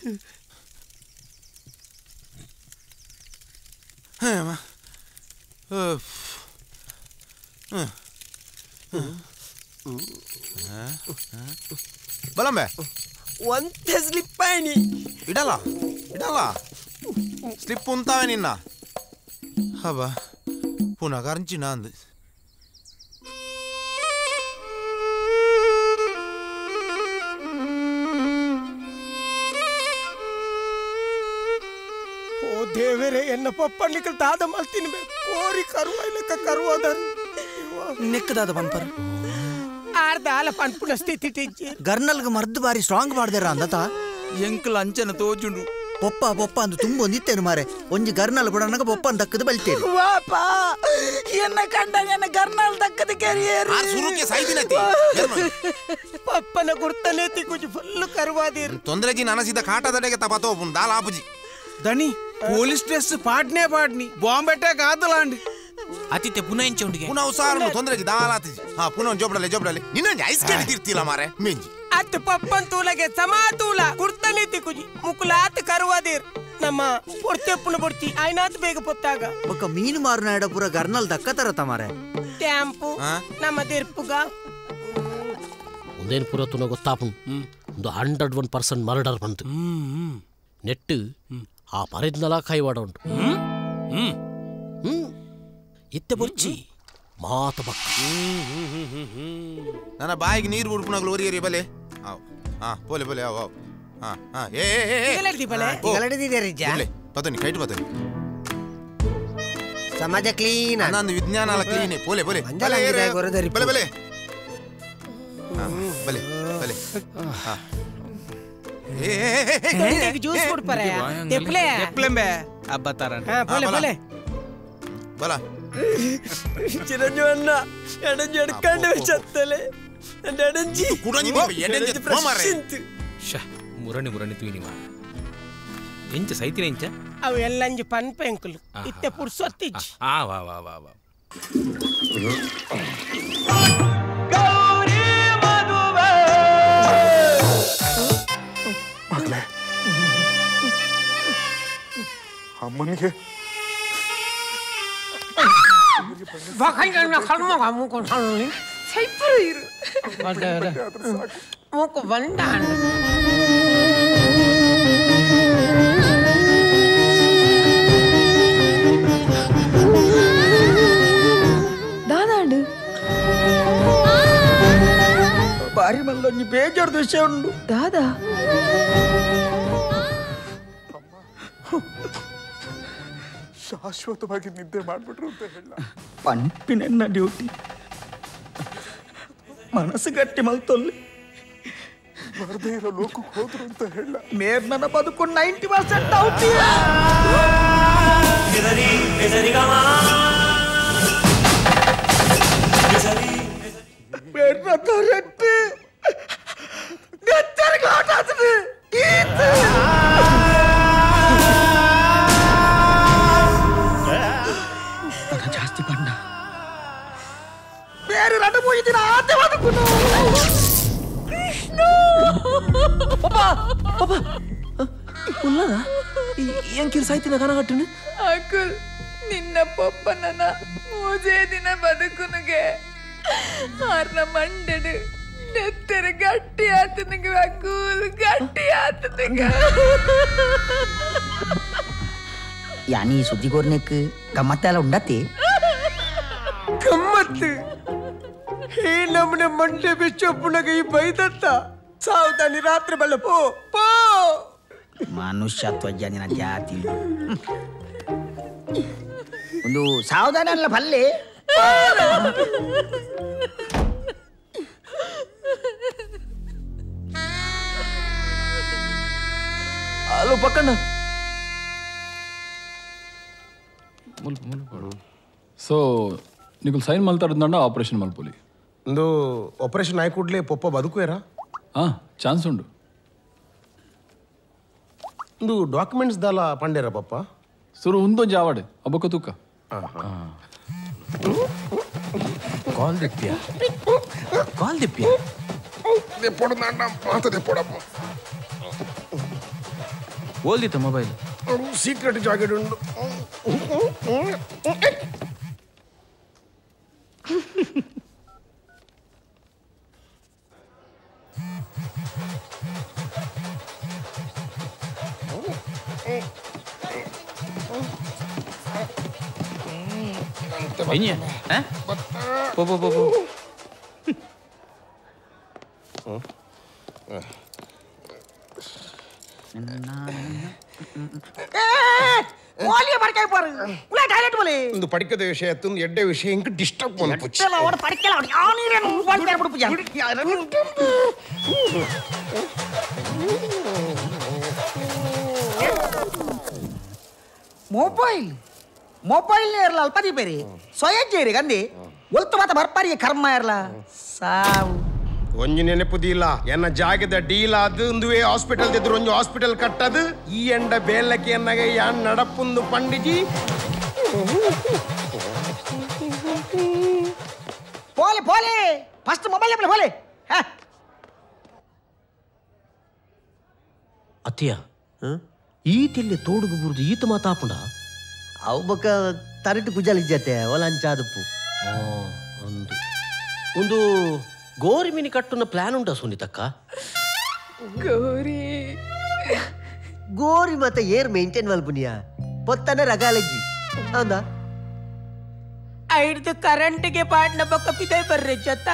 ಬಲಂಬೆ
ಒಂದೇ ಸ್ಲಿಪ್ ಆಯ್ನಿ
ಇಡಲ್ಲ ಇಡಲ್ಲ ಸ್ಲಿಪ್ ಉಂತಾವೆ ನಿನ್ನ ಹಬ್ಬ ಪುನಃ ಕರಂಚಿನ ಅಂದು
ದೇವರೇ ಎನ್ನ ಪಪ್ಪಣ್ಣಿಕಲ್ ದಾದ ಮಲ್ತೀನಿ ಕೋರಿ ಕರುವ ಲೆಕ್ಕ ಕರುವಾದರು
ನೆಕ್ಕದಾದ ಪನ್ಪರ್
ಆರ್ದಾಲ ಪನ್ಪುನ ಸ್ಥಿತಿ ಟಿಜ್ಜಿ
ಗರ್ನಲ್ಗೆ ಮರ್ದು ಬಾರಿ ಸ್ಟ್ರಾಂಗ್ ಮಾಡ್ದಾರ ಅಂದತ ಎಂಕಲ್ ಅಂಚನ ತೋಜುಂಡು ಪೊಪ್ಪ ಪೊಪ್ಪ ಅಂದು ತುಂಬ ಒಂದಿತ್ತೇನು ಮಾರೆ ಒಂಜಿ ಗರ್ನಲ್ ಬುಡನಗ ಪೊಪ್ಪ ದಕ್ಕದ ಬಲ್ತೇನೆ
ವಾಪಾ ಎನ್ನ ಕಂಡ ಎನ್ನ ಗರ್ನಲ್ ದಕ್ಕದ ಕೆರಿಯೇರಿ
ಸುರುಕೆ ಸೈದಿನತಿ
ಪಪ್ಪನ ಗುರ್ತನೆ ತಿಗುಜಿ ಫುಲ್ ಕರುವಾದಿರು
ತೊಂದರೆಜಿ ನನಸಿದ ಕಾಟದಡೆಗೆ ತಪತೋ ದಾಲ ಆಪುಜಿ
ದಣಿ పోలీస్ డ్రెస్ పాటనే పాటని బాంబెట్టే కాదులాండి
ಅತಿತೆ ಪುನಃ ಇಂಚೆ ಉಂಡಿಗೆ ಪುನಃ ಉಸಾರನು ತೊಂದರೆಗೆ ದಾಲಾತಿ ಹಾ ಪುನಃ ಜೋಬ್ಡಲೆ ಜೋಬ್ಡಲೆ ನಿನ್ನ ಐಸ್ ಕೇಳಿ ತಿರ್ತಿಲ್ಲ ಮಾರೆ ಮೆಂಜಿ
ಅತ್ ಪಪ್ಪನ್ ತೂಲಗೆ ಸಮಾ ತೂಲ ಕುರ್ತನೆ ತಿಕ್ಕುಜಿ ಮುಕುಲಾತ್ ಕರುವಾದಿರ್ ನಮ್ಮ ಪೊರ್ತೆ ಪುನ ಬೊರ್ತಿ ಆಯ್ನಾತ್ ಬೇಗ ಪೊತ್ತಾಗ
ఒక ಮೀನು ಮಾರುನಾಡ ಪುರ ಗರ್ನಲ್ ದಕ್ಕತರ ತಮಾರೆ
ಟ್ಯಾಂಪು ನಮ್ಮ ದಿರ್ಪುಗ
ಒಂದೇನು ಪುರ ತುನ ಗೊತ್ತಾಪು ಒಂದು ಹಂಡ್ರೆಡ್ ಒನ್ ಪರ್ಸೆಂಟ್ ಮರ್ಡರ್ ಬಂತು ನೆಟ್ಟು ಆ ಮರಿದ್ನಲ ಕೈವಾಡ ಉಂಟು ಇತ್ತೆ ಬೊರ್ಚಿ ಮಾತ ಬಕ್ಕ
ನನ್ನ ಬಾಯಿಗೆ ನೀರು ಉಡ್ಪುನಾಗ್ಲು ಒರಿಯರಿ ಬಲೆ ಹಾ ಪೋಲೆ ಪೋಲೆ ಅವ್ ಅವ್ ಹಾ ಹಾ ಏ
ಇಗಲಡ್ದಿ ಬಲೆ ಇಗಲಡ್ದಿ ರಿಜ
ಪತನಿ ಕೈಟ್ ಪತನಿ
ಸಮಾಜ ಕ್ಲೀನ್
ನಂದು ವಿಜ್ಞಾನ ಅಲ್ಲ ಕ್ಲೀನ್ ಪೋಲೆ ಪೋಲೆ ಬಲೆ ಬಲೆ ಬಲೆ ಬಲೆ ಬಲೆ ಹಾ ಏ
ಏ ಜ್ಯೂಸ್ ಕೊಡ್ಪಾರೆ ತೆಪ್ಲೆ
ತೆಪ್ಲೆಂಬೆ ಅಬ್ಬತಾರ
ಹಾ ಪೋಲೆ ಪೋಲೆ
ಬಲ
ಚಿರಂಜು ಅಣ್ಣ ಎಡಂಜಿ ಎಡ್ಕಂಡು ಚತ್ತಲೆ ಎಡಂಜಿ
ಕುಡಂಜಿ ಎಡಂಜಿ ಮಾರೆ
ಶ ಮುರಣಿ ಮುರಣಿ ತುಯಿನಿ ಮಾ ಎಂಚ ಸೈತಿನ ಎಂಚ
ಅವು ಎಲ್ಲಂಜಿ ಪನ್ ಪೆಂಕುಲು ಇತ್ತೆ ಪುರ್ಸೊತ್ತಿಜ್
ಆ ವಾ ವಾ ವಾ ವಾ
ಗೌರಿ ಮದುವೆ
ಮಗಳೇ ಅಮ್ಮನಿಗೆ
vakanya kalmo kamu kon haluni saipuru iru ada ada muku bandan
దాదాండు
ಬಾರಿ ಮಲ್ಲೊಂಜಿ ಬೇಜಾರ್ದ ವಿಷಯ ಉಂಡು
దాదా
ಶಾಶ್ವತವಾಗಿ ನಿದ್ದೆ ಮಾಡ್ಬಿಟ್ರು ಅಂತ ಹೇಳ
ಪನ್ಪಿನ ಡ್ಯೂಟಿ ಮನಸ್ಸು ಗಟ್ಟಿ ಮಲ್ತೊಲ್ಲಿ
ಬರದೇ ಇರೋ ಲೋಕಕ್ಕೆ ಹೋದ್ರು ಅಂತ ಹೇಳ
ಮೇರ್ ನನ್ನ ಬದುಕು ನೈಂಟಿ ಪರ್ಸೆಂಟ್ ಔಟ್ ಮೇರ್ನ ತರಟ್ಟು ನೆಚ್ಚರಿಗೆ ಆಟಾಡ್ತದೆ ಜಾಸ್ತಿ ಬಣ್ಣ ಬೇರೆ ರಡ್ಡು ಮುಗಿದಿನ ಆತೆ ಬದುಕುನು ಕೃಷ್ಣ
ಪಪ್ಪ ಪಪ್ಪ ಉಲ್ಲದ ಎಂಕಿರ್ ಸಾಯ್ತಿನ ಕನಗಟ್ಟುನು
ಅಂಕಲ್ ನಿನ್ನ ಪಪ್ಪನನ ಮೂಜೆ ದಿನ ಬದುಕುನುಗೆ ಆರ್ನ ಮಂಡಡು ನೆತ್ತರ ಗಟ್ಟಿ ಆತನಿಗೆ ಅಕ್ಕೂಲ್ ಗಟ್ಟಿ ಆತನಿಗೆ
ಯಾನಿ ಸುದ್ದಿಗೋರ್ನೆಕ್ ಗಮ್ಮತ್ತೆಲ್ಲ ಉಂಡತಿ ಗಮ್ಮತ್ತು ಈ ನಮ್ಮನೆ ಮಂಡೆ ಬಿಚ್ಚೊಪ್ಪುನಗೆ ಈ ಬೈದತ್ತ ಸಾವುದಾನಿ ರಾತ್ರಿ ಬಲ್ಲ ಪೋ ಪೋ ಮನುಷ್ಯತ್ವ ಜನಿನ ಜಾತಿ ಒಂದು ಸಾವುದಾನ ಅಲ್ಲ ಬಲ್ಲೆ
ಹಲೋ ಪಕ್ಕಣ್ಣ
ಸೊ ನೀವು ಸೈನ್ ಮಲ್ತಾರದಂಡ ಆಪರೇಷನ್ ಮಲ್ಪೊಲಿ
ಒಂದು ಆಪರೇಷನ್ ಆಯ್ ಕೂಡ್ಲೆ ಪೊಪ್ಪ ಬದುಕುವೇರಾ
ಹಾಂ ಚಾನ್ಸ್ ಉಂಡು
ಒಂದು ಡಾಕ್ಯುಮೆಂಟ್ಸ್ ದಾಲ ಪಂಡೇರ ಪಪ್ಪ
ಸುರು ಒಂದೊಂದು ಜಾವಾಡೆ ಅಬ್ಬಕ್ಕ ತೂಕ
ಕಾಲ್ ದಿಪ್ಪಿಯ ಕಾಲ್ ದಿಪ್ಪಿಯ
ದೆಪ್ಪೊಡು ನಾಂಡ ಮಾತ ದೆಪ್ಪೊಡಪ್ಪ
ಓಲ್ದಿತ್ತ ಮೊಬೈಲ್
ಸೀಕ್ರೆಟ್ ಜಾಕೆಟ್ ಉಂಡು
Ini eh? Po po po po.
ಓಲಿಯ ಬರ್ಕೈ ಪಾರು ಉಲಾ ಟಾಯ್ಲೆಟ್ ಬೋಲೆ
ಒಂದು ಪಡಿಕದ ವಿಷಯ ಒಂದು ಎಡ್ಡೆ ವಿಷಯ ಇಂಕ ಡಿಸ್ಟರ್ಬ್ ಮಾಡ್ಪುಚ್ಚಿ
ಎಲ್ಲ ಅವಡ ಪಡಿಕಲ ಅವಡ ಯಾವ ನೀರೇನು ವಾಲ್ತಾರ ಬಿಡು ಪೂಜಾ ಮೊಬೈಲ್ ಮೊಬೈಲ್ ಇರಲ್ಲ ಅಲ್ಪದಿ ಬೇರೆ ಸ್ವಯಂಜೇರಿ ಗಂದಿ ಒಲ್ತು ಮಾತ ಬರ್ಪಾರಿ ಕರ್ಮ ಇರಲ್ಲ ಸಾವು
ಒಂಜಿ ನೆನಪುದಿಲ್ಲ ಎನ್ನ ಜಾಗದ ಡೀಲ್ ಅದು ಒಂದುವೇ ಹಾಸ್ಪಿಟಲ್ ಎದುರು ಒಂಜು ಹಾಸ್ಪಿಟಲ್ ಕಟ್ಟದು ಈ ಎಂಡ ಬೇಲಕ್ಕೆ ಎನ್ನಗೆ ಯಾನ್ ನಡಪುಂದು ಪಂಡಿಜಿ
పోలే పోలే ఫస్ట్ మొబైల్ లేపలే పోలే
ಅತ್ತಿಯ ಈತೆಲ್ಲಿ ತೋಡುಗು ಬುರುದು ಈತ ಮಾತಾಪುಂಡ
ಅವು ಬೊಕ್ಕ ತರಟು ಕುಜಲ್ ಇಜ್ಜತೆ ಒಲಂಚಾದಪ್ಪು
ಒಂದು ಒಂದು ಗೋರಿ ಮೀನಿ ಕಟ್ಟುನ ಪ್ಲಾನ್ ಉಂಟಾ ಸುನೀತಕ್ಕ
ಗೋರಿ ಗೋರಿ ಮತ್ತೆ ಏರ್ ಮೇಂಟೈನ್ ಮಲ್ಪುನಿಯಾ ಪೊತ್ತನ ರಗಾಲಜ್ಜಿ ಹೌದಾ
ಐಡ್ದು ಕರೆಂಟ್ಗೆ ಪಾಡ್ನ ಬೊಕ್ಕ ಪಿದೈ ಬರ್ರೆ ಜೊತ್ತ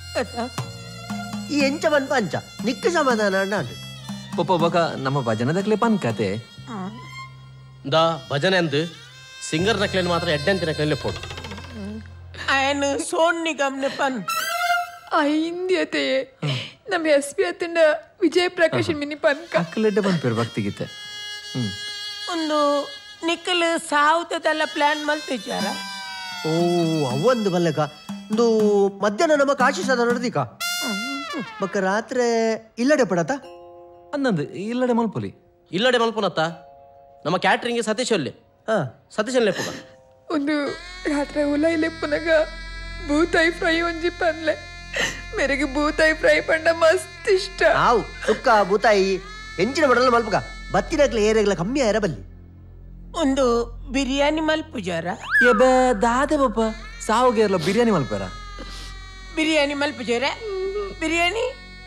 ಈ ಎಂಚ ಮನ್ ಪಂಚ ನಿಕ್ಕ ಸಮಾಧಾನ ಅಣ್ಣ
ಪಪ್ಪ ಬಕ ನಮ್ಮ ಭಜನದಕ್ಲೆ ಪನ್ ಕತೆ
ದಾ ಭಜನೆ ಅಂದು ಸಿಂಗರ್ ನಕ್ಲೇನು ಮಾತ್ರ ಎಡ್ಡಂತಿ ನಕ್ಲೇನೆ ಪೋಡು
ఆయన సోన్ నిగమ్ ని పన్
అయింది అయితే ನಮ್ಮ ಎಸ್ ಪಿ ಅತ್ತಿಂದ ವಿಜಯ ಪ್ರಕಾಶ್ ಮಿನಿ ಪನ್ಕ
ಅಕ್ಕಲೆಡ್ಡೆ ಬಂದ್ಪೇರು ಭಕ್ತಿ ಗೀತೆ
ಒಂದು ನಿಖಲ್ ಸಾವುತದೆಲ್ಲ ಪ್ಲಾನ್ ಮಲ್ತಿದ್ದಾರ
ಓ ಅವೊಂದು ಬಲ್ಲಕ ಒಂದು ಮಧ್ಯಾಹ್ನ ನಮ್ಮ ಕಾಶಿ ಸದ ನಡೆದಿಕ ಬಕ್ಕ ರಾತ್ರಿ ಇಲ್ಲಡೆ ಪಡತ
ಅನ್ನಂದು ಇಲ್ಲಡೆ ಮಲ್ಪೊಲಿ
ಇಲ್ಲಡೆ ಮಲ್ಪೊನತ್ತ ನಮ್ಮ ಕ್ಯಾಟ್ರಿಂಗ್ ಸತೀಶ್ ಅಲ್ಲಿ ಸತೀಶ್ ಅಲ್ಲಿ ಪುಗ
ಒಂದು ರಾತ್ರಿ ಉಲ ಇಲ್ಲೇ ಪುನಗ ಬೂತಾಯಿ ಫ್ರೈ ಒಂಜಿ ಪನ್ಲೆ ಮೇರೆಗೆ ಬೂತಾಯಿ ಫ್ರೈ ಪಂಡ ಮಸ್ತ್ ಇಷ್ಟ
ಆವು ಸುಕ್ಕ ಬೂತಾಯಿ ಎಂಚಿನ ಬಡಲ ಮಲ್ಪಗ ಬತ್ತಿನಕ್ಲೆ ಏರೆಗ್ಲ ಕಮ್ಮಿ ಆಯರ ಬಲ್ಲಿ
ಒಂದು ಬಿರಿಯಾನಿ ಮಲ್ಪುಜಾರ
ಎಬೆ ದಾದೆ ಬಪ್ಪ ಸಾವುಗೇರ್ಲ ಬಿರಿಯಾನಿ ಮಲ್ಪಾರ
ಬಿರಿಯಾನಿ ಮಲ್ಪುಜಾರ ಬಿರಿಯಾನಿ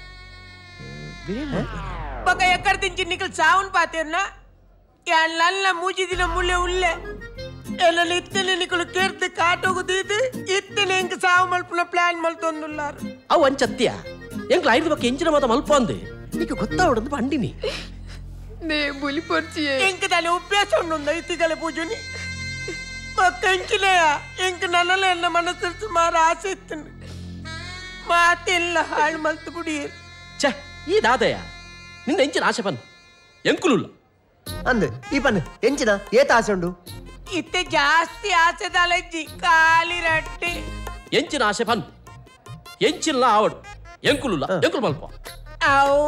ಬಕ ಎಕ್ಕಡ ತಿಂಚಿ ನಿಕಲ್ ಸಾವನ್ ಪಾತೇರ್ನ ಯಾನ್ ಲಲ್ಲ ಮೂಜಿ ದಿನ ಮುಳ್ಳೆ ಉಳ್ಳೆ ಎಲ್ಲ ಇತ್ತನೆ ನಿಕಲು ಕೇರ್ತೆ ಕಾಟೋಗು ದೀದು ಇತ್ತನೆ ಇಂಕ ಸಾವು ಮಲ್ಪುನ ಪ್ಲಾನ್ ಮಲ್ತೊಂದುಲ್ಲಾರು
ಅವು ಅಂಚತ್ಯ ಎಂಕ್ಲ ಐದು ಬಕ್ಕ ಎಂಚಿನ ಮಾತ ಮಲ್ಪ ಅಂದೆ నీకు ಗೊತ್ತಾವಡಂದು పండిని
నే బులి పొర్చియే
ఇంక దాని ఉప్పేసం ఉందా ఇతిగల పూజని పక్కంకిలేయా ఇంక నన్నలే ఎన్న మనసు మార ఆశ ఇస్తుంది మా తెల్ల హాಳು మల్ತು ಬಿಡಿ
ಛೆ ಈ ದಾದಯ ನಿನ್ನ ಎಂಚಿನ ಆಸೆ ಪನ್ ಎಂಕುಲುಲ್ಲ
ಅಂದೆ ಈ ಪನ್ ಎಂಚಿನ ಏತ ಆಸೆ ಉಂಡು
ಇತ್ತೆ ಜಾಸ್ತಿ ಆಸೆ ದಲಜ್ಜಿ ಖಾಲಿ ರಟ್ಟಿ
ಎಂಚಿನ ಆಸೆ ಪನ್ ಎಂಚಿನ ಆವಡು ಎಂಕುಲುಲ್ಲ ಎಂಕುಲು ಮಲ್ಪ
ಅವು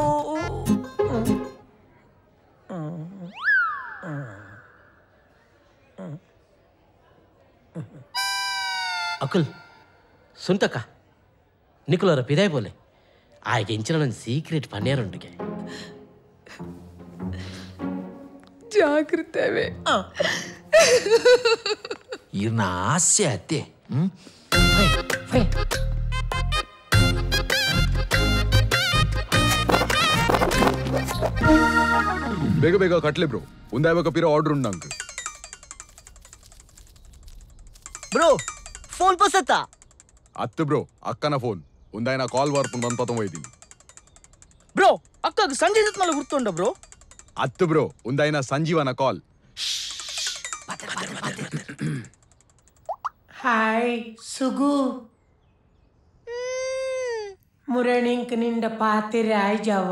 ಅಕುಲ್ ಸುಂತಕ್ಕ ನಿಕುಲರ ಪಿದಾಯ್ ಬೋಲೆ ಆಯ್ಕೆ ಎಂಚಿನ ನನ್ನ ಸೀಕ್ರೆಟ್ ಪನ್ನೇರುಂಟಿಗೆ
ಜಾಗೃತವೇ
ಇರ್ನ ಆಸೆ ಅತ್ತೆ ಹ್ಮ್
ಬೇಗ ಬೇಗ ಕಟ್ಲೆ ಬ್ರೋ ಒಂದಾವಾಗ ಪಿರ ಆರ್ಡರ್ ಉಂಡು ನಂಗೆ
ಬ್ರೋ ಫೋನ್ ಪಸತ್ತ
ಅತ್ತು ಬ್ರೋ ಅಕ್ಕನ ಫೋನ್ ಒಂದಾಯನ ಕಾಲ್ ವಾರ್ಪುಂಡು ಬಂದ್ ಪತ ಹೋಯ್ತೀನಿ
ಬ್ರೋ ಅಕ್ಕಗ ಸಂಜೆ ಜೊತೆ ಗುರ್ತುಂಡ ಬ್ರೋ
ಅತ್ತು ಬ್ರೋ ಒಂದಾಯನ ಸಂಜೀವನ ಕಾಲ್
ಹಾಯ್ ಸುಗು ಮುರಣಿಂಕ್ ನಿಂಡ ಪಾತಿರೆ ಆಯ್ ಜಾವ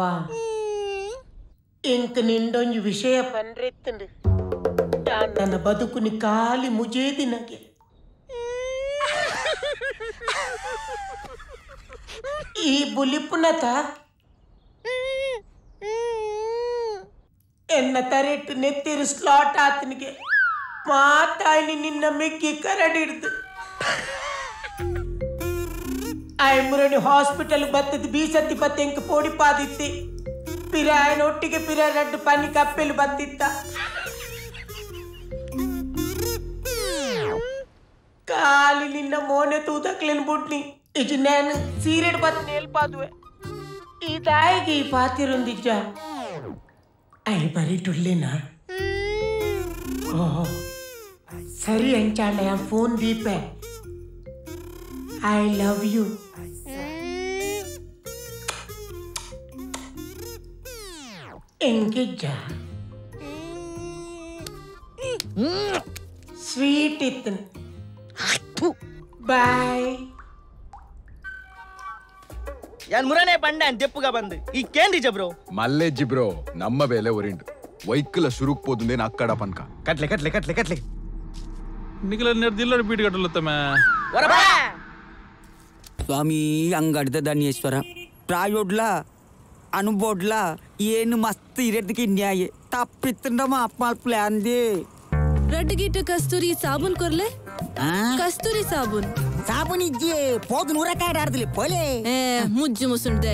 ಇಂಕ್ ನಿಂಡೊಂಜಿ ವಿಷಯ ಪನ್ರೆತ್ತಂಡು ನನ್ನ ಬದುಕುನಿ ಖಾಲಿ ಮುಜೇದಿನಗೆ ಈ ಬುಲಿಪುನತ ಎನ್ನ ತರೆಟ್ಟು ನೆತ್ತಿರು ಸ್ಲಾಟ್ ಆತನಿಗೆ ಮಾತಾಯ್ಲಿ ನಿನ್ನ ಮೆಗ್ಗಿ ಕರಡಿಡ್ದು ಆಯ್ ಮುರಣಿ ಹಾಸ್ಪಿಟಲ್ ಬತ್ತದ ಬೀಸತ್ತಿ ಬತ್ತೆ ಎಂಕ ಪೋಡಿ ಪಾದಿತ್ತಿ ಪಿರ ಆಯ್ನ ಒಟ್ಟಿಗೆ ಪಿರ ರಡ್ಡು ಪನಿ ಕಪ್ಪೆಲು ಬತ್ತಿತ್ತ ಕಾಲಿ ನಿನ್ನ ಮೋನೆ ತೂದಕ್ಲೇನು ಬುಡ್ನಿ ಇಜು ನಾನು ಸೀರೆಡ್ ಬತ್ ನೇಲ್ಪಾದುವೆ ಈ ತಾಯಿಗೆ ಈ ಪಾತಿರೊಂದಿಜ್ಜ ಐ ಬರಿಟುಳ್ಳೇನಾ ಓಹೋ ಸರಿ ಅಂಚಾಳ ಫೋನ್ ದೀಪೆ ಐ ಲವ್ ಯು ಎಂಗಿಜ್ಜ ಸ್ವೀಟ್ ಇತ್ತು ಬಾಯ್
ಯಾನ್ ಮುರನೆ ಬಂಡಾನ್ ದೆಪ್ಪುಗ ಬಂದು ಈ ಕೇಂದ್ರಿಜ ಬ್ರೋ
ಮಲ್ಲೆಜ್ಜಿ ಬ್ರೋ ನಮ್ಮ ಬೇಲೆ ಒರಿಂಡು ವೈಕಲ ಶುರುಕ್ ಪೋದುಂದೇನ ಅಕ್ಕಡ ಪನ್ಕ
ಕಟ್ಲೆ ಕಟ್ಲೆ ಕಟ್ಲೆ ಕಟ್ಲೆ
ನಿಖಲ ನಿರ್ದಿಲ್ಲ ಬೀಟ್ ಕಟ್ಟಲತ್ತಮ್ಮ
ಸ್ವಾಮಿ ಅಂಗಡಿದ ಧನ್ಯೇಶ್ವರ ಪ್ರಾಯೋಡ್ಲ ಅನುಬೋಡ್ಲ ಏನು ಮಸ್ತ್ ಇರದಕ್ಕೆ ನ್ಯಾಯ ತಪ್ಪಿತ್ತಂಡ ಮಾಪ್ಮಾಲ್ ಪ್ಲಾನ್ ದೇ
రెడ్ గిట్ట కస్తూరి సాబున్ కొర్లే కస్తూరి సాబున్
ಸಾಬೂನ್ ಇಜ್ಜಿ ಪೋದು ನೂರ ಕಾಯ್ಡ ಆಡ್ದಿಲ್ಲ ಪೋಲೆ
ಮುಜ್ಜು ಮುಸುಳ್ದೆ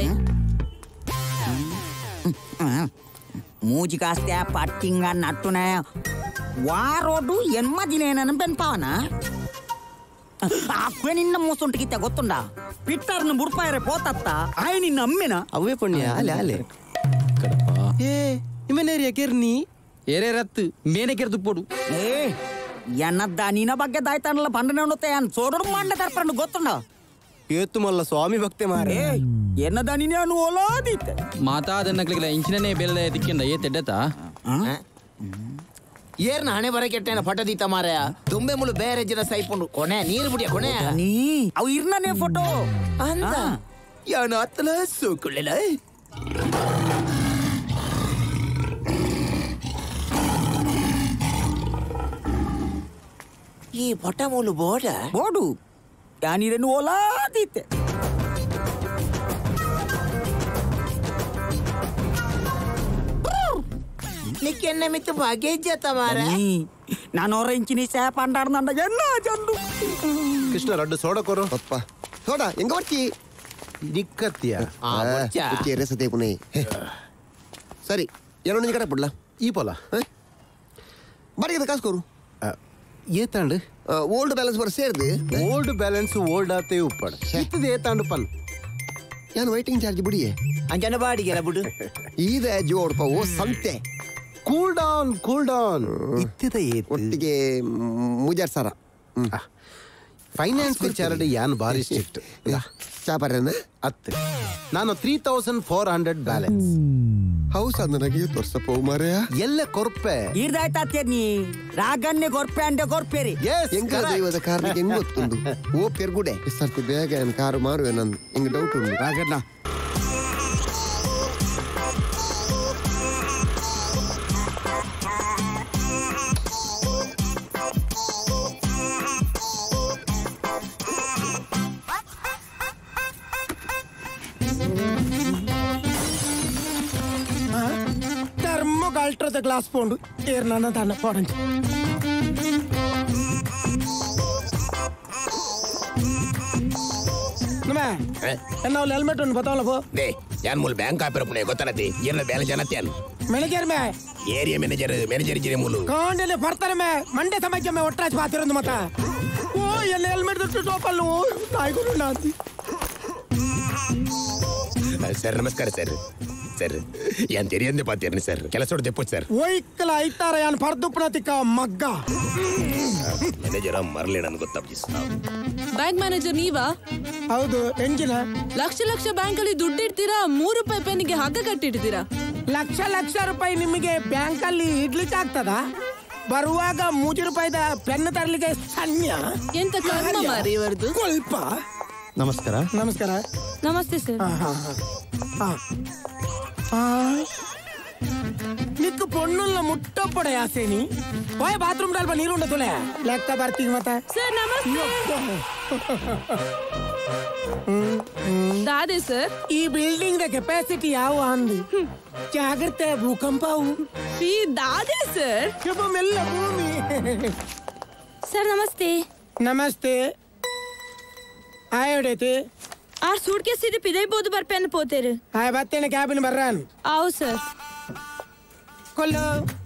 ಮೂಜಿ ಕಾಸ್ತೆ ಪಟ್ಟಿಂಗ ನಟ್ಟುನೆ వారోడు ఎన్మదినేనని పెంపావనా అక్కువే నిన్న మూసుంటికితే గొత్తుండా పిట్టర్ను బుడిపాయరే పోతత్త ఆయన నిన్ను అమ్మిన
అవే పుణ్య అలే అలే ఏ ఇమనేరియా కెర్ని ఏరే రత్తు మేనే కెర్దు పొడు
ఏ ఎన్నద్దా నిన ಬಗ್ಗೆ ದಾಯ್ತಾನಲ್ಲ ಬಂಡನೆ ಉಣ್ಣುತ್ತೆ ಅನ್ ಸೋಡರು ಮಾಡ್ಲೆ ತರ್ಪಂಡು ಗೊತ್ತುಂಡ
ಏತ್ತು ಮಲ್ಲ ಸ್ವಾಮಿ ಭಕ್ತಿ ಮಾರೆ
ಎನ್ನದ ನಿನೆ ಅನು ಓಲಾದಿತ್ತೆ
ಮಾತಾ ಅದನ್ನಕ್ಲಿಲ್ಲ ಇಂಚಿನನೇ ಬೆಲ್ಲದ ದಿಕ್ಕಿಂದ ಏ ತೆಡ್ಡತಾ
ಏರ್ನ ಹಣೆ ಬರ ಕೆಟ್ಟೇನ ಫೋಟೋ ಮಾರಾಯ ತುಂಬೆ ಮುಳು ಬೇರೆ ಜನ ಸೈಪುಂಡು ಕೊನೆ ನೀರು ಬಿಡಿಯ ಕೊನೆ
ನೀ ಅವು ಇರ್ನೇ ಫೋಟೋ
ಅಂತ ಯಾನ ಅತ್ತಲ ಸೋಕುಳ್ಳಿಲ್ಲ ಈ ಪಟ ಮೂಲು ಬೋಡ
ಬೋಡು ಯಾನಿರೇನು ಓಲಾದಿತ್ತೆ
నీకు ఎన్న మిత్తు బాగే చేత మారా
ನಾನು ಅವರ ಇಂಚಿನಿ ಸೇಪ ಅಂಡಾಡ್ದಂಡ ಎಲ್ಲ ಜಂಡು
ಕೃಷ್ಣ ರಡ್ಡು ಸೋಡ ಕೊರು ಅಪ್ಪ ಸೋಡ ಹೆಂಗ ಬರ್ತಿ ದಿಕ್ಕತ್ತೀಯ ರೆಸತೆ ಪುಣೆ ಸರಿ ಏನೋ ನಿನ್ನ ಕಡೆ ಬಿಡ್ಲಾ ಈ ಪೋಲ ಬಾಡಿಗೆ ಕಾಸು ಕೊರು ಏತಾಂಡು ಓಲ್ಡ್ ಬ್ಯಾಲೆನ್ಸ್ ಬರ ಸೇರ್ದು ಓಲ್ಡ್ ಬ್ಯಾಲೆನ್ಸ್ ಓಲ್ಡ್ ಆತೆ ಉಪ್ಪಡ ಇತ್ತದ ಏತಾಂಡು ಪನ್ ಏನು ವೈಟಿಂಗ್ ಚಾರ್ಜ್ ಬಿಡಿಯೇ
ಅಂಜನ ಬಾಡಿಗೆ ಬಿಡು
ಇದೆ ಜೋಡ್ಪ ಓ ಸಂತೆ ಕೂಲ್ ಡೌನ್ ಕೂಲ್ ಡೌನ್ ಇತ್ತಿದ ಒಟ್ಟಿಗೆ ಮೂಜಾರ್ ಸರ ಫೈನಾನ್ಸ್ ವಿಚಾರಡೆ ಯಾನ್ ಭಾರಿ ಸ್ಟ್ರಿಕ್ಟ್ ಚಾಪರೇನ ಹತ್ತು ನಾನು three thousand four hundred balance ಹೌಸ್ ನನಗೆ ತೋರ್ಸಪ್ಪ ಮಾರ್ಯ ಎಲ್ಲ ಕೊರ್ಪೆ
ಇರ್ದಾಯ್ತಾ ನೀ ರಾಗನ್ನೆ ಕೊರ್ಪೆ ಅಂಡೆ ಕೊರ್ಪೇರಿ
ಹೆಂಗ ದೈವದ ಕಾರಣಕ್ಕೆ ಹೆಂಗ್ ಗೊತ್ತುಂಡು ಓ ಪೆರ್ಗುಡೆ ಸರ್ತಿ ಬೇಗ ಏನ್ ಕಾರು ಮಾರುವೆ ನಂದು ಹಿಂಗ್ ಡೌಟ್ ಉಂಟು ರಾಗಣ್ಣ
ಅಲ್ಟ್ರದ ಗ್ಲಾಸ್ ಪೋಂಡು ಏರ್ ನನ್ನ ತನ್ನ ಪೋಡಂಚು ಎನ್ನ ಅವ್ಳು ಹೆಲ್ಮೆಟ್ ಉಂಟು ಬತ್ತಾವಲ್ಲ ಪೋ
ದೇ ಯಾನ್ ಮೂಲ ಬ್ಯಾಂಕ್ ಆಪರ ಪುಣೆ ಗೊತ್ತಲತಿ ಏನ ಬ್ಯಾಲೆನ್ಸ್ ಜನತ್ಯಾನ್
ಮ್ಯಾನೇಜರ್ ಮೇ
ಏರಿಯಾ ಮ್ಯಾನೇಜರ್ ಮ್ಯಾನೇಜರ್ ಇಜಿರೆ ಮೂಲು
ಕಾಂಡಲೆ ಬರ್ತಾರೆ ಮೇ ಮಂಡೆ ಸಮಯಕ್ಕೆ ಮೇ ಒಟ್ರಾಜ್ ಬಾತಿರೋದು ಮತ್ತ ಓ ಎಲ್ಲ ಹೆಲ್ಮೆಟ್ ದೊಡ್ಡ ಟೋಪಲ್ಲು ನಾಯ್ಕೊಂಡು ನಾತಿ
ಸರ್ ನಮಸ್ಕಾರ ಸರ್ ಸರ್ ಯಾನ್ ತೆರಿಯಂದೆ ಪಾತಿರ್ನಿ ಸರ್ ಕೆಲಸ ಹೊಡೆದೆ ಪೋಚ್ ಸರ್
ಒಯ್ಕಲ ಐತಾರ ಯಾನ್ ಪರ್ದುಪ್ನತಿಕ ಮಗ್ಗ
ಮ್ಯಾನೇಜರ್ ಮರ್ಲಿ ನನ್ ಗೊತ್ತಾಪ್ತಿ
ಬ್ಯಾಂಕ್ ಮ್ಯಾನೇಜರ್ ನೀವಾ
ಹೌದು ಎಂಜಿನ
ಲಕ್ಷ ಲಕ್ಷ ಬ್ಯಾಂಕ್ ಅಲ್ಲಿ ದುಡ್ಡು ಇಡ್ತೀರಾ ಮೂರು ರೂಪಾಯಿ ಪೆನ್ನಿಗೆ ಹಗ್ಗ ಕಟ್ಟಿಡ್ತೀರಾ
ಲಕ್ಷ ಲಕ್ಷ ರೂಪಾಯಿ ನಿಮಗೆ ಬ್ಯಾಂಕ್ ಅಲ್ಲಿ ಇಡ್ಲಿಕ್ಕೆ ಆಗ್ತದ ಬರುವಾಗ ಮೂರು ರೂಪಾಯಿದ ಪೆನ್ ತರ್ಲಿಕ್ಕೆ ಸಣ್ಣ
ಎಂತ ಕರ್ಮ ಮಾರಿ ಇವರದು
ಸ್ವಲ್ಪ
ನಮಸ್ಕಾರ
ನಮಸ್ಕಾರ
ನಮಸ್ತೆ ಸರ್
నీకు పొన్నుల ముట్టపడే ఆసేని పోయి బాత్రూమ్ డల్ప నీరు ఉండదులే లెక్క ಬರ್ತೀವಿ ಮತ್ತೆ
ಸರ್ ನಮಸ್ತೆ ದಾದೆ ಸರ್
ಈ ಬಿಲ್ಡಿಂಗ್ ದ ಕೆಪಾಸಿಟಿ ಯಾವ ಅಂದಿ ಜಾಗ್ರತೆ ಭೂಕಂಪ
ಈ ದಾದೆ ಸರ್
ಕೆಬ್ಬ ಮೆಲ್ಲ ಭೂಮಿ
ಸರ್ ನಮಸ್ತೆ
ನಮಸ್ತೆ ಆಯೋಡೈತಿ
ಆರ್ ಸೂಟ್ ಕೇಸ್ ಇದೆ ಪಿದೈಬಹುದು ಬರ್ಪೇನ್ ಪೋತೇರು
ಆಯ್ ಬತ್ತೇನೆ ಕ್ಯಾಬಿನ್ ಬರ್ರಾನ್
ಆವ್ ಸರ್
ಕೊಲ್ಲು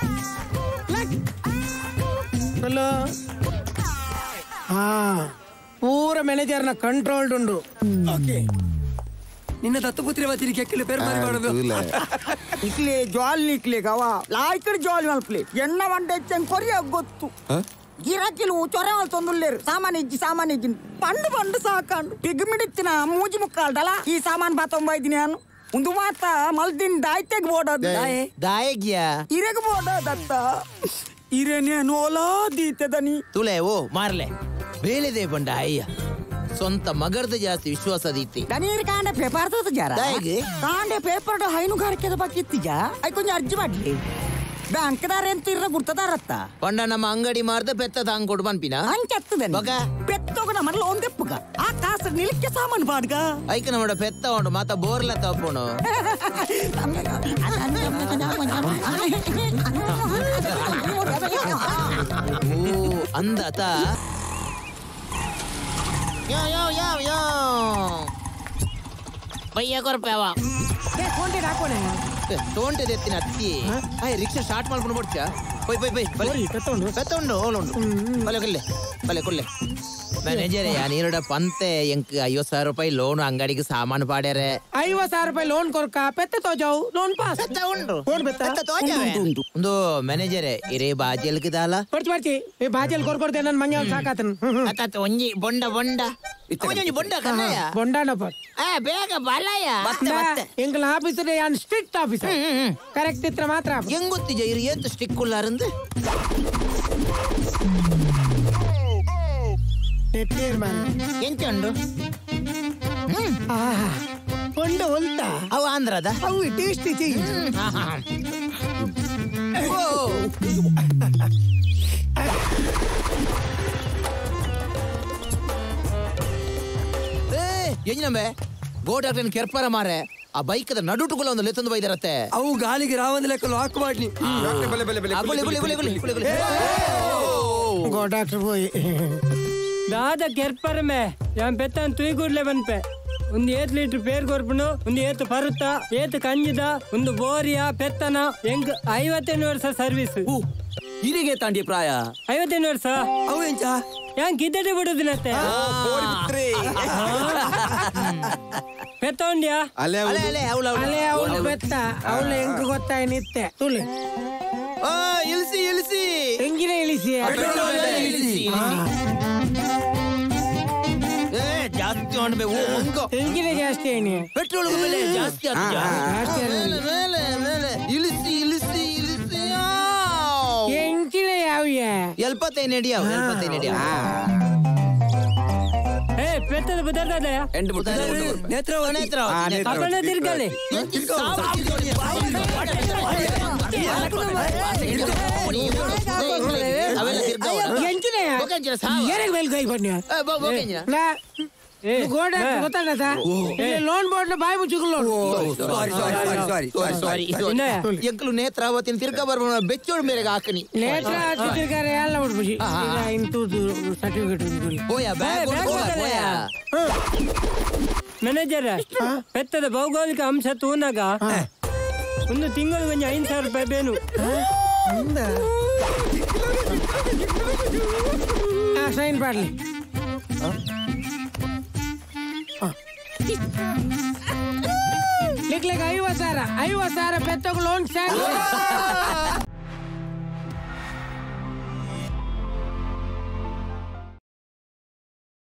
ಕೊಲ್ಲು ಹಾ ಪೂರ ಮ್ಯಾನೇಜರ್ನ ಕಂಟ್ರೋಲ್ಡ್ ಉಂಡು ಓಕೆ ನಿನ್ನ ದತ್ತಪುತ್ರಿ ವತಿನಿ ಕೆಕ್ಕಲೆ ಪೇರ್ ಮಾರಿ ಮಾಡೋದು
ಇಕ್ಲೆ ಜಾಲ್ ನಿಕ್ಲೆ ಗವ ಲಾಯ್ಕಡೆ ಜಾಲ್ ಮಲ್ಪ್ಲೆ ಎಣ್ಣ వంట ಎಚ್ಚನ್ ಕೊರಿಯ ಗೊತ್ತು గిరాకీలు చొరవాళ్ళు తొందరలేరు సామాన్ ఇచ్చి సామాన్ ఇచ్చి పండు పండు సాకాండు పిగ్మిడిచ్చిన మూజి ముక్కాలదలా ఈ సామాన్ బాతం బయట నేను ముందు మాత మల్దిన్ దాయితేకి పోడదు
దాయగ్యా
ఇరగ పోడదత్త ఇరే నేను ఓలా దీతదని
ತುಲೆ ಓ ಮಾರ್ಲೆ ಬೇಳೆದೆ ಬಂಡ ಅಯ್ಯ ಸ್ವಂತ ಮಗರ್ದ ಜಾಸ್ತಿ ವಿಶ್ವಾಸ ದೀತಿ
ದನೀರ್ ಕಾಂಡೆ ಪೇಪರ್ ತೋತ ಜಾರ ಕಾಂಡೆ ಪೇಪರ್ ಹೈನು ಗಾರಕ್ಕೆ ಬಾಕಿತ್ತೀಜ ಐ ಕೊಂಚ ಅರ್ಜಿ ಮಾಡ್ಲಿ ಬ್ಯಾಂಕ್ ದಾರ ಎಂತ ಇರ ಗುರ್ತದಾರತ್ತ
ಪಂಡ ನಮ್ಮ ಅಂಗಡಿ ಮಾರ್ದ ಬೆತ್ತದ ಹಂಗ್ ಕೊಡು ಬನ್ಪಿನ
ಹಂಚತ್ತದ ಬಗ ಪೆತ್ತೋಗ ನಮ್ಮ ಲೋನ್ ತೆಪ್ಪಗ ಆ ಕಾಸು ನಿಲ್ಕೆ ಸಾಮಾನು ಬಾಡ್ಗ
ಐಕ ನಮ್ಮಡ ಪೆತ್ತ ಉಂಡು ಮಾತ ಬೋರ್ಲ ತಪ್ಪುಣು ಓ ಅಂದತ
ಯೋ ಯೋ ಯೋ ಯೋ ಭಯ್ಯ ಕೊರಪೇವಾ
ತೋಂಟೆ ಹಾಕೋಣೆ
ತೋಂಟೆ ಎತ್ತಿನ ಅತ್ತಿ ಅಯ್ಯ ರಿಕ್ಷಾ ಸ್ಟಾರ್ಟ್ ಮಾಡ್ಕೊಂಡು ಬರ್ತೀಯ ಪೈ ಪೈ ಪೈ ಬಲೆ
ಪೆತ್ತೊಂಡು
ಪೆತ್ತೊಂಡು ಓಲುಂಡು ಬಲೆ ಕೊಲ್ಲೆ ಬಲೆ ಕೊಲ್ಲೆ ಮ್ಯಾನೇಜರ್ ನೀರುಡ ಪಂತೆ ಎಂಕ್ ಐವತ್ತು ಸಾವಿರ ರೂಪಾಯಿ ಲೋನ್ ಅಂಗಡಿಗೆ ಸಾಮಾನು ಪಾಡ್ಯಾರೆ
ಐವತ್ತು ಸಾವಿರ ರೂಪಾಯಿ ಲೋನ್ ಕೊರ್ಕ ಪೆತ್ತ ತೋಜಾವು ಲೋನ್ ಪಾಸ್
ಉಂಡು
ಲೋನ್ ಬೆತ್ತ
ಒಂದು ಮ್ಯಾನೇಜರ್ ಇರೇ ಬಾಜೆಲ್ಗೆ ದಾಲ
ಬರ್ತಿ ಬರ್ತಿ ಈ ಬಾಜೆಲ್ ಕೊರ್ಕೊಡ್ದೆ ನನ್ನ ಮಂಗೆ ಸಾಕಾತನ್
ಅತ್ತ ಒಂಜಿ ಬೊಂಡ ಬೊಂಡ ಒಂಜಿ ಬೊಂಡ ಕನ್ನಯ್ಯ
ಬೊಂಡಾನಪ್ಪ
ಏ ಬೇಗ ಬಾಲಯ್ಯ ಮತ್ತೆ ಮತ್ತೆ
ಎಂಕಲ ಆಫೀಸರ್ ಯಾನ್ ಸ್ಟ್ರಿಕ್ಟ್ ಆಫೀಸರ್ ಕರೆಕ್ಟ್ ಇತ್ರ ಮಾತ್ರ
ಹೆಂಗ್ ಗೊತ್ತಿಜ ಇರು ಏತ್ ಸ್ಟಿಕ್ ಉಳ್ಳಾರಂದು ಎಂಚಂಡು
ಬೊಂಡ ಹೊಲ್ತ
ಅವು ಆಂಧ್ರದ
ಅವು ಟೇಸ್ಟಿ ಚೇಂಜ್
ಎಂಜನಂಬೆ ಗೋಡಾಕ್ಟನ್ ಕೆರ್ಪರ ಮಾರೆ ಆ ಬೈಕದ ನಡುಟುಗಳ ಒಂದು ಲೆತ್ತೊಂದು ಬೈದಿರತ್ತೆ
ಅವು ಗಾಲಿಗೆ ರಾವಂದ ಲೆಕ್ಕ ಲಾಕ್ ಮಾಡ್ಲಿ
ಗೋಡಾಕ್ಟರ್ పోయి
దాదా కెర్పరమే యాం పెత్తాన్ తుయిగూడ్లే బన్పే ಒಂದು ಏತ್ ಲೀಟರ್ ಪೇರ್ ಕೊರ್ಪುನು ಒಂದು ಏತ್ ಪರುತ್ತ ಏತ್ ಕಂಜಿದ ಒಂದು ಬೋರಿಯ ಪೆತ್ತನ ಎಂಕ್ ಐವತ್ತೆಂಟು ವರ್ಷ ಸರ್ವಿಸ್
ಇರಿಗೆ ತಾಂಡಿ ಪ್ರಾಯ
ಐವತ್ತೆಂಟು ವರ್ಷ
ಅವು ಎಂಚ
ಯಾಂಕ್ ಇದ್ದಡೆ ಬಿಡುದಿನತ್ತೆ ಪೆತ್ತ ಉಂಡ್ಯಾ
ಅಲೆ ಅಲೆ ಅವಳ
ಅಲೆ ಅವಳು ಬೆತ್ತ ಅವಳು ಹೆಂಗ್ ಗೊತ್ತಾಯ ನಿತ್ತೆ ತುಳಿ
ಆ ಇಳಿಸಿ ಇಳಿಸಿ
ಹೆಂಗಿನ ಇಳಿಸಿ
ಜಾಸ್ತಿ ಮಾಡ್ಬೇಕು
ಹೆಂಗಿನ ಜಾಸ್ತಿ ಏನಿ
ಪೆಟ್ರೋಲ್ ಬೆಲೆ ಜಾಸ್ತಿ ಮೇಲೆ ಮೇಲೆ ಮೇಲೆ ಇಳಿಸಿ ಇಳಿಸಿ ಇಳಿಸಿ
ಹೆಂಗಿನ ಯಾವ್ಯ
ಎಲ್ಪತ್ತೈದು ನಡಿಯಾವ ಎಲ್ಪತ್ತೈದು ನಡಿಯಾವ
ಏ ಪೆತ್ತದ ಬದರ್ದದಯ
ಎಂಟು ನೇತ್ರ ನೇತ್ರ
ಅಪ್ಪನ ತಿರ್ಗಲೆ
ಲೋನ್ ಬೋರ್ಡ್ ಬಾಯಿ ಮುಚ್ಚುಗಳು
ಎಂಕಲು ನೇತ್ರಾವತಿನ ತಿರ್ಗ ಬರ್ಬ ಬೆಚ್ಚೋಡ್ ಮೇರೆಗೆ ಹಾಕನಿ
ನೇತ್ರ ತಿರ್ಗಾರೆ ಎಲ್ಲ ಬಿಡ್ಬಿಸಿ ಇಂತೂ ಸರ್ಟಿಫಿಕೇಟ್
ಮ್ಯಾನೇಜರ್ ಪೆತ್ತದ ಭೌಗೋಳಿಕ ಅಂಶ ತೂನಾಗ ಒಂದು ತಿಂಗಳು ಒಂದು ಐದು ಸಾವಿರ ರೂಪಾಯಿ ಬೇನು
ಸೈನ್ ಮಾಡ್ಲಿ ಲಿಕ್ಲಿಕ್ಕೆ ಐವತ್ತು ಸಾವಿರ ಐವತ್ತು ಸಾವಿರ ಪೆತ್ತಗ ಲೋನ್ ಸ್ಟಾರ್ಟ್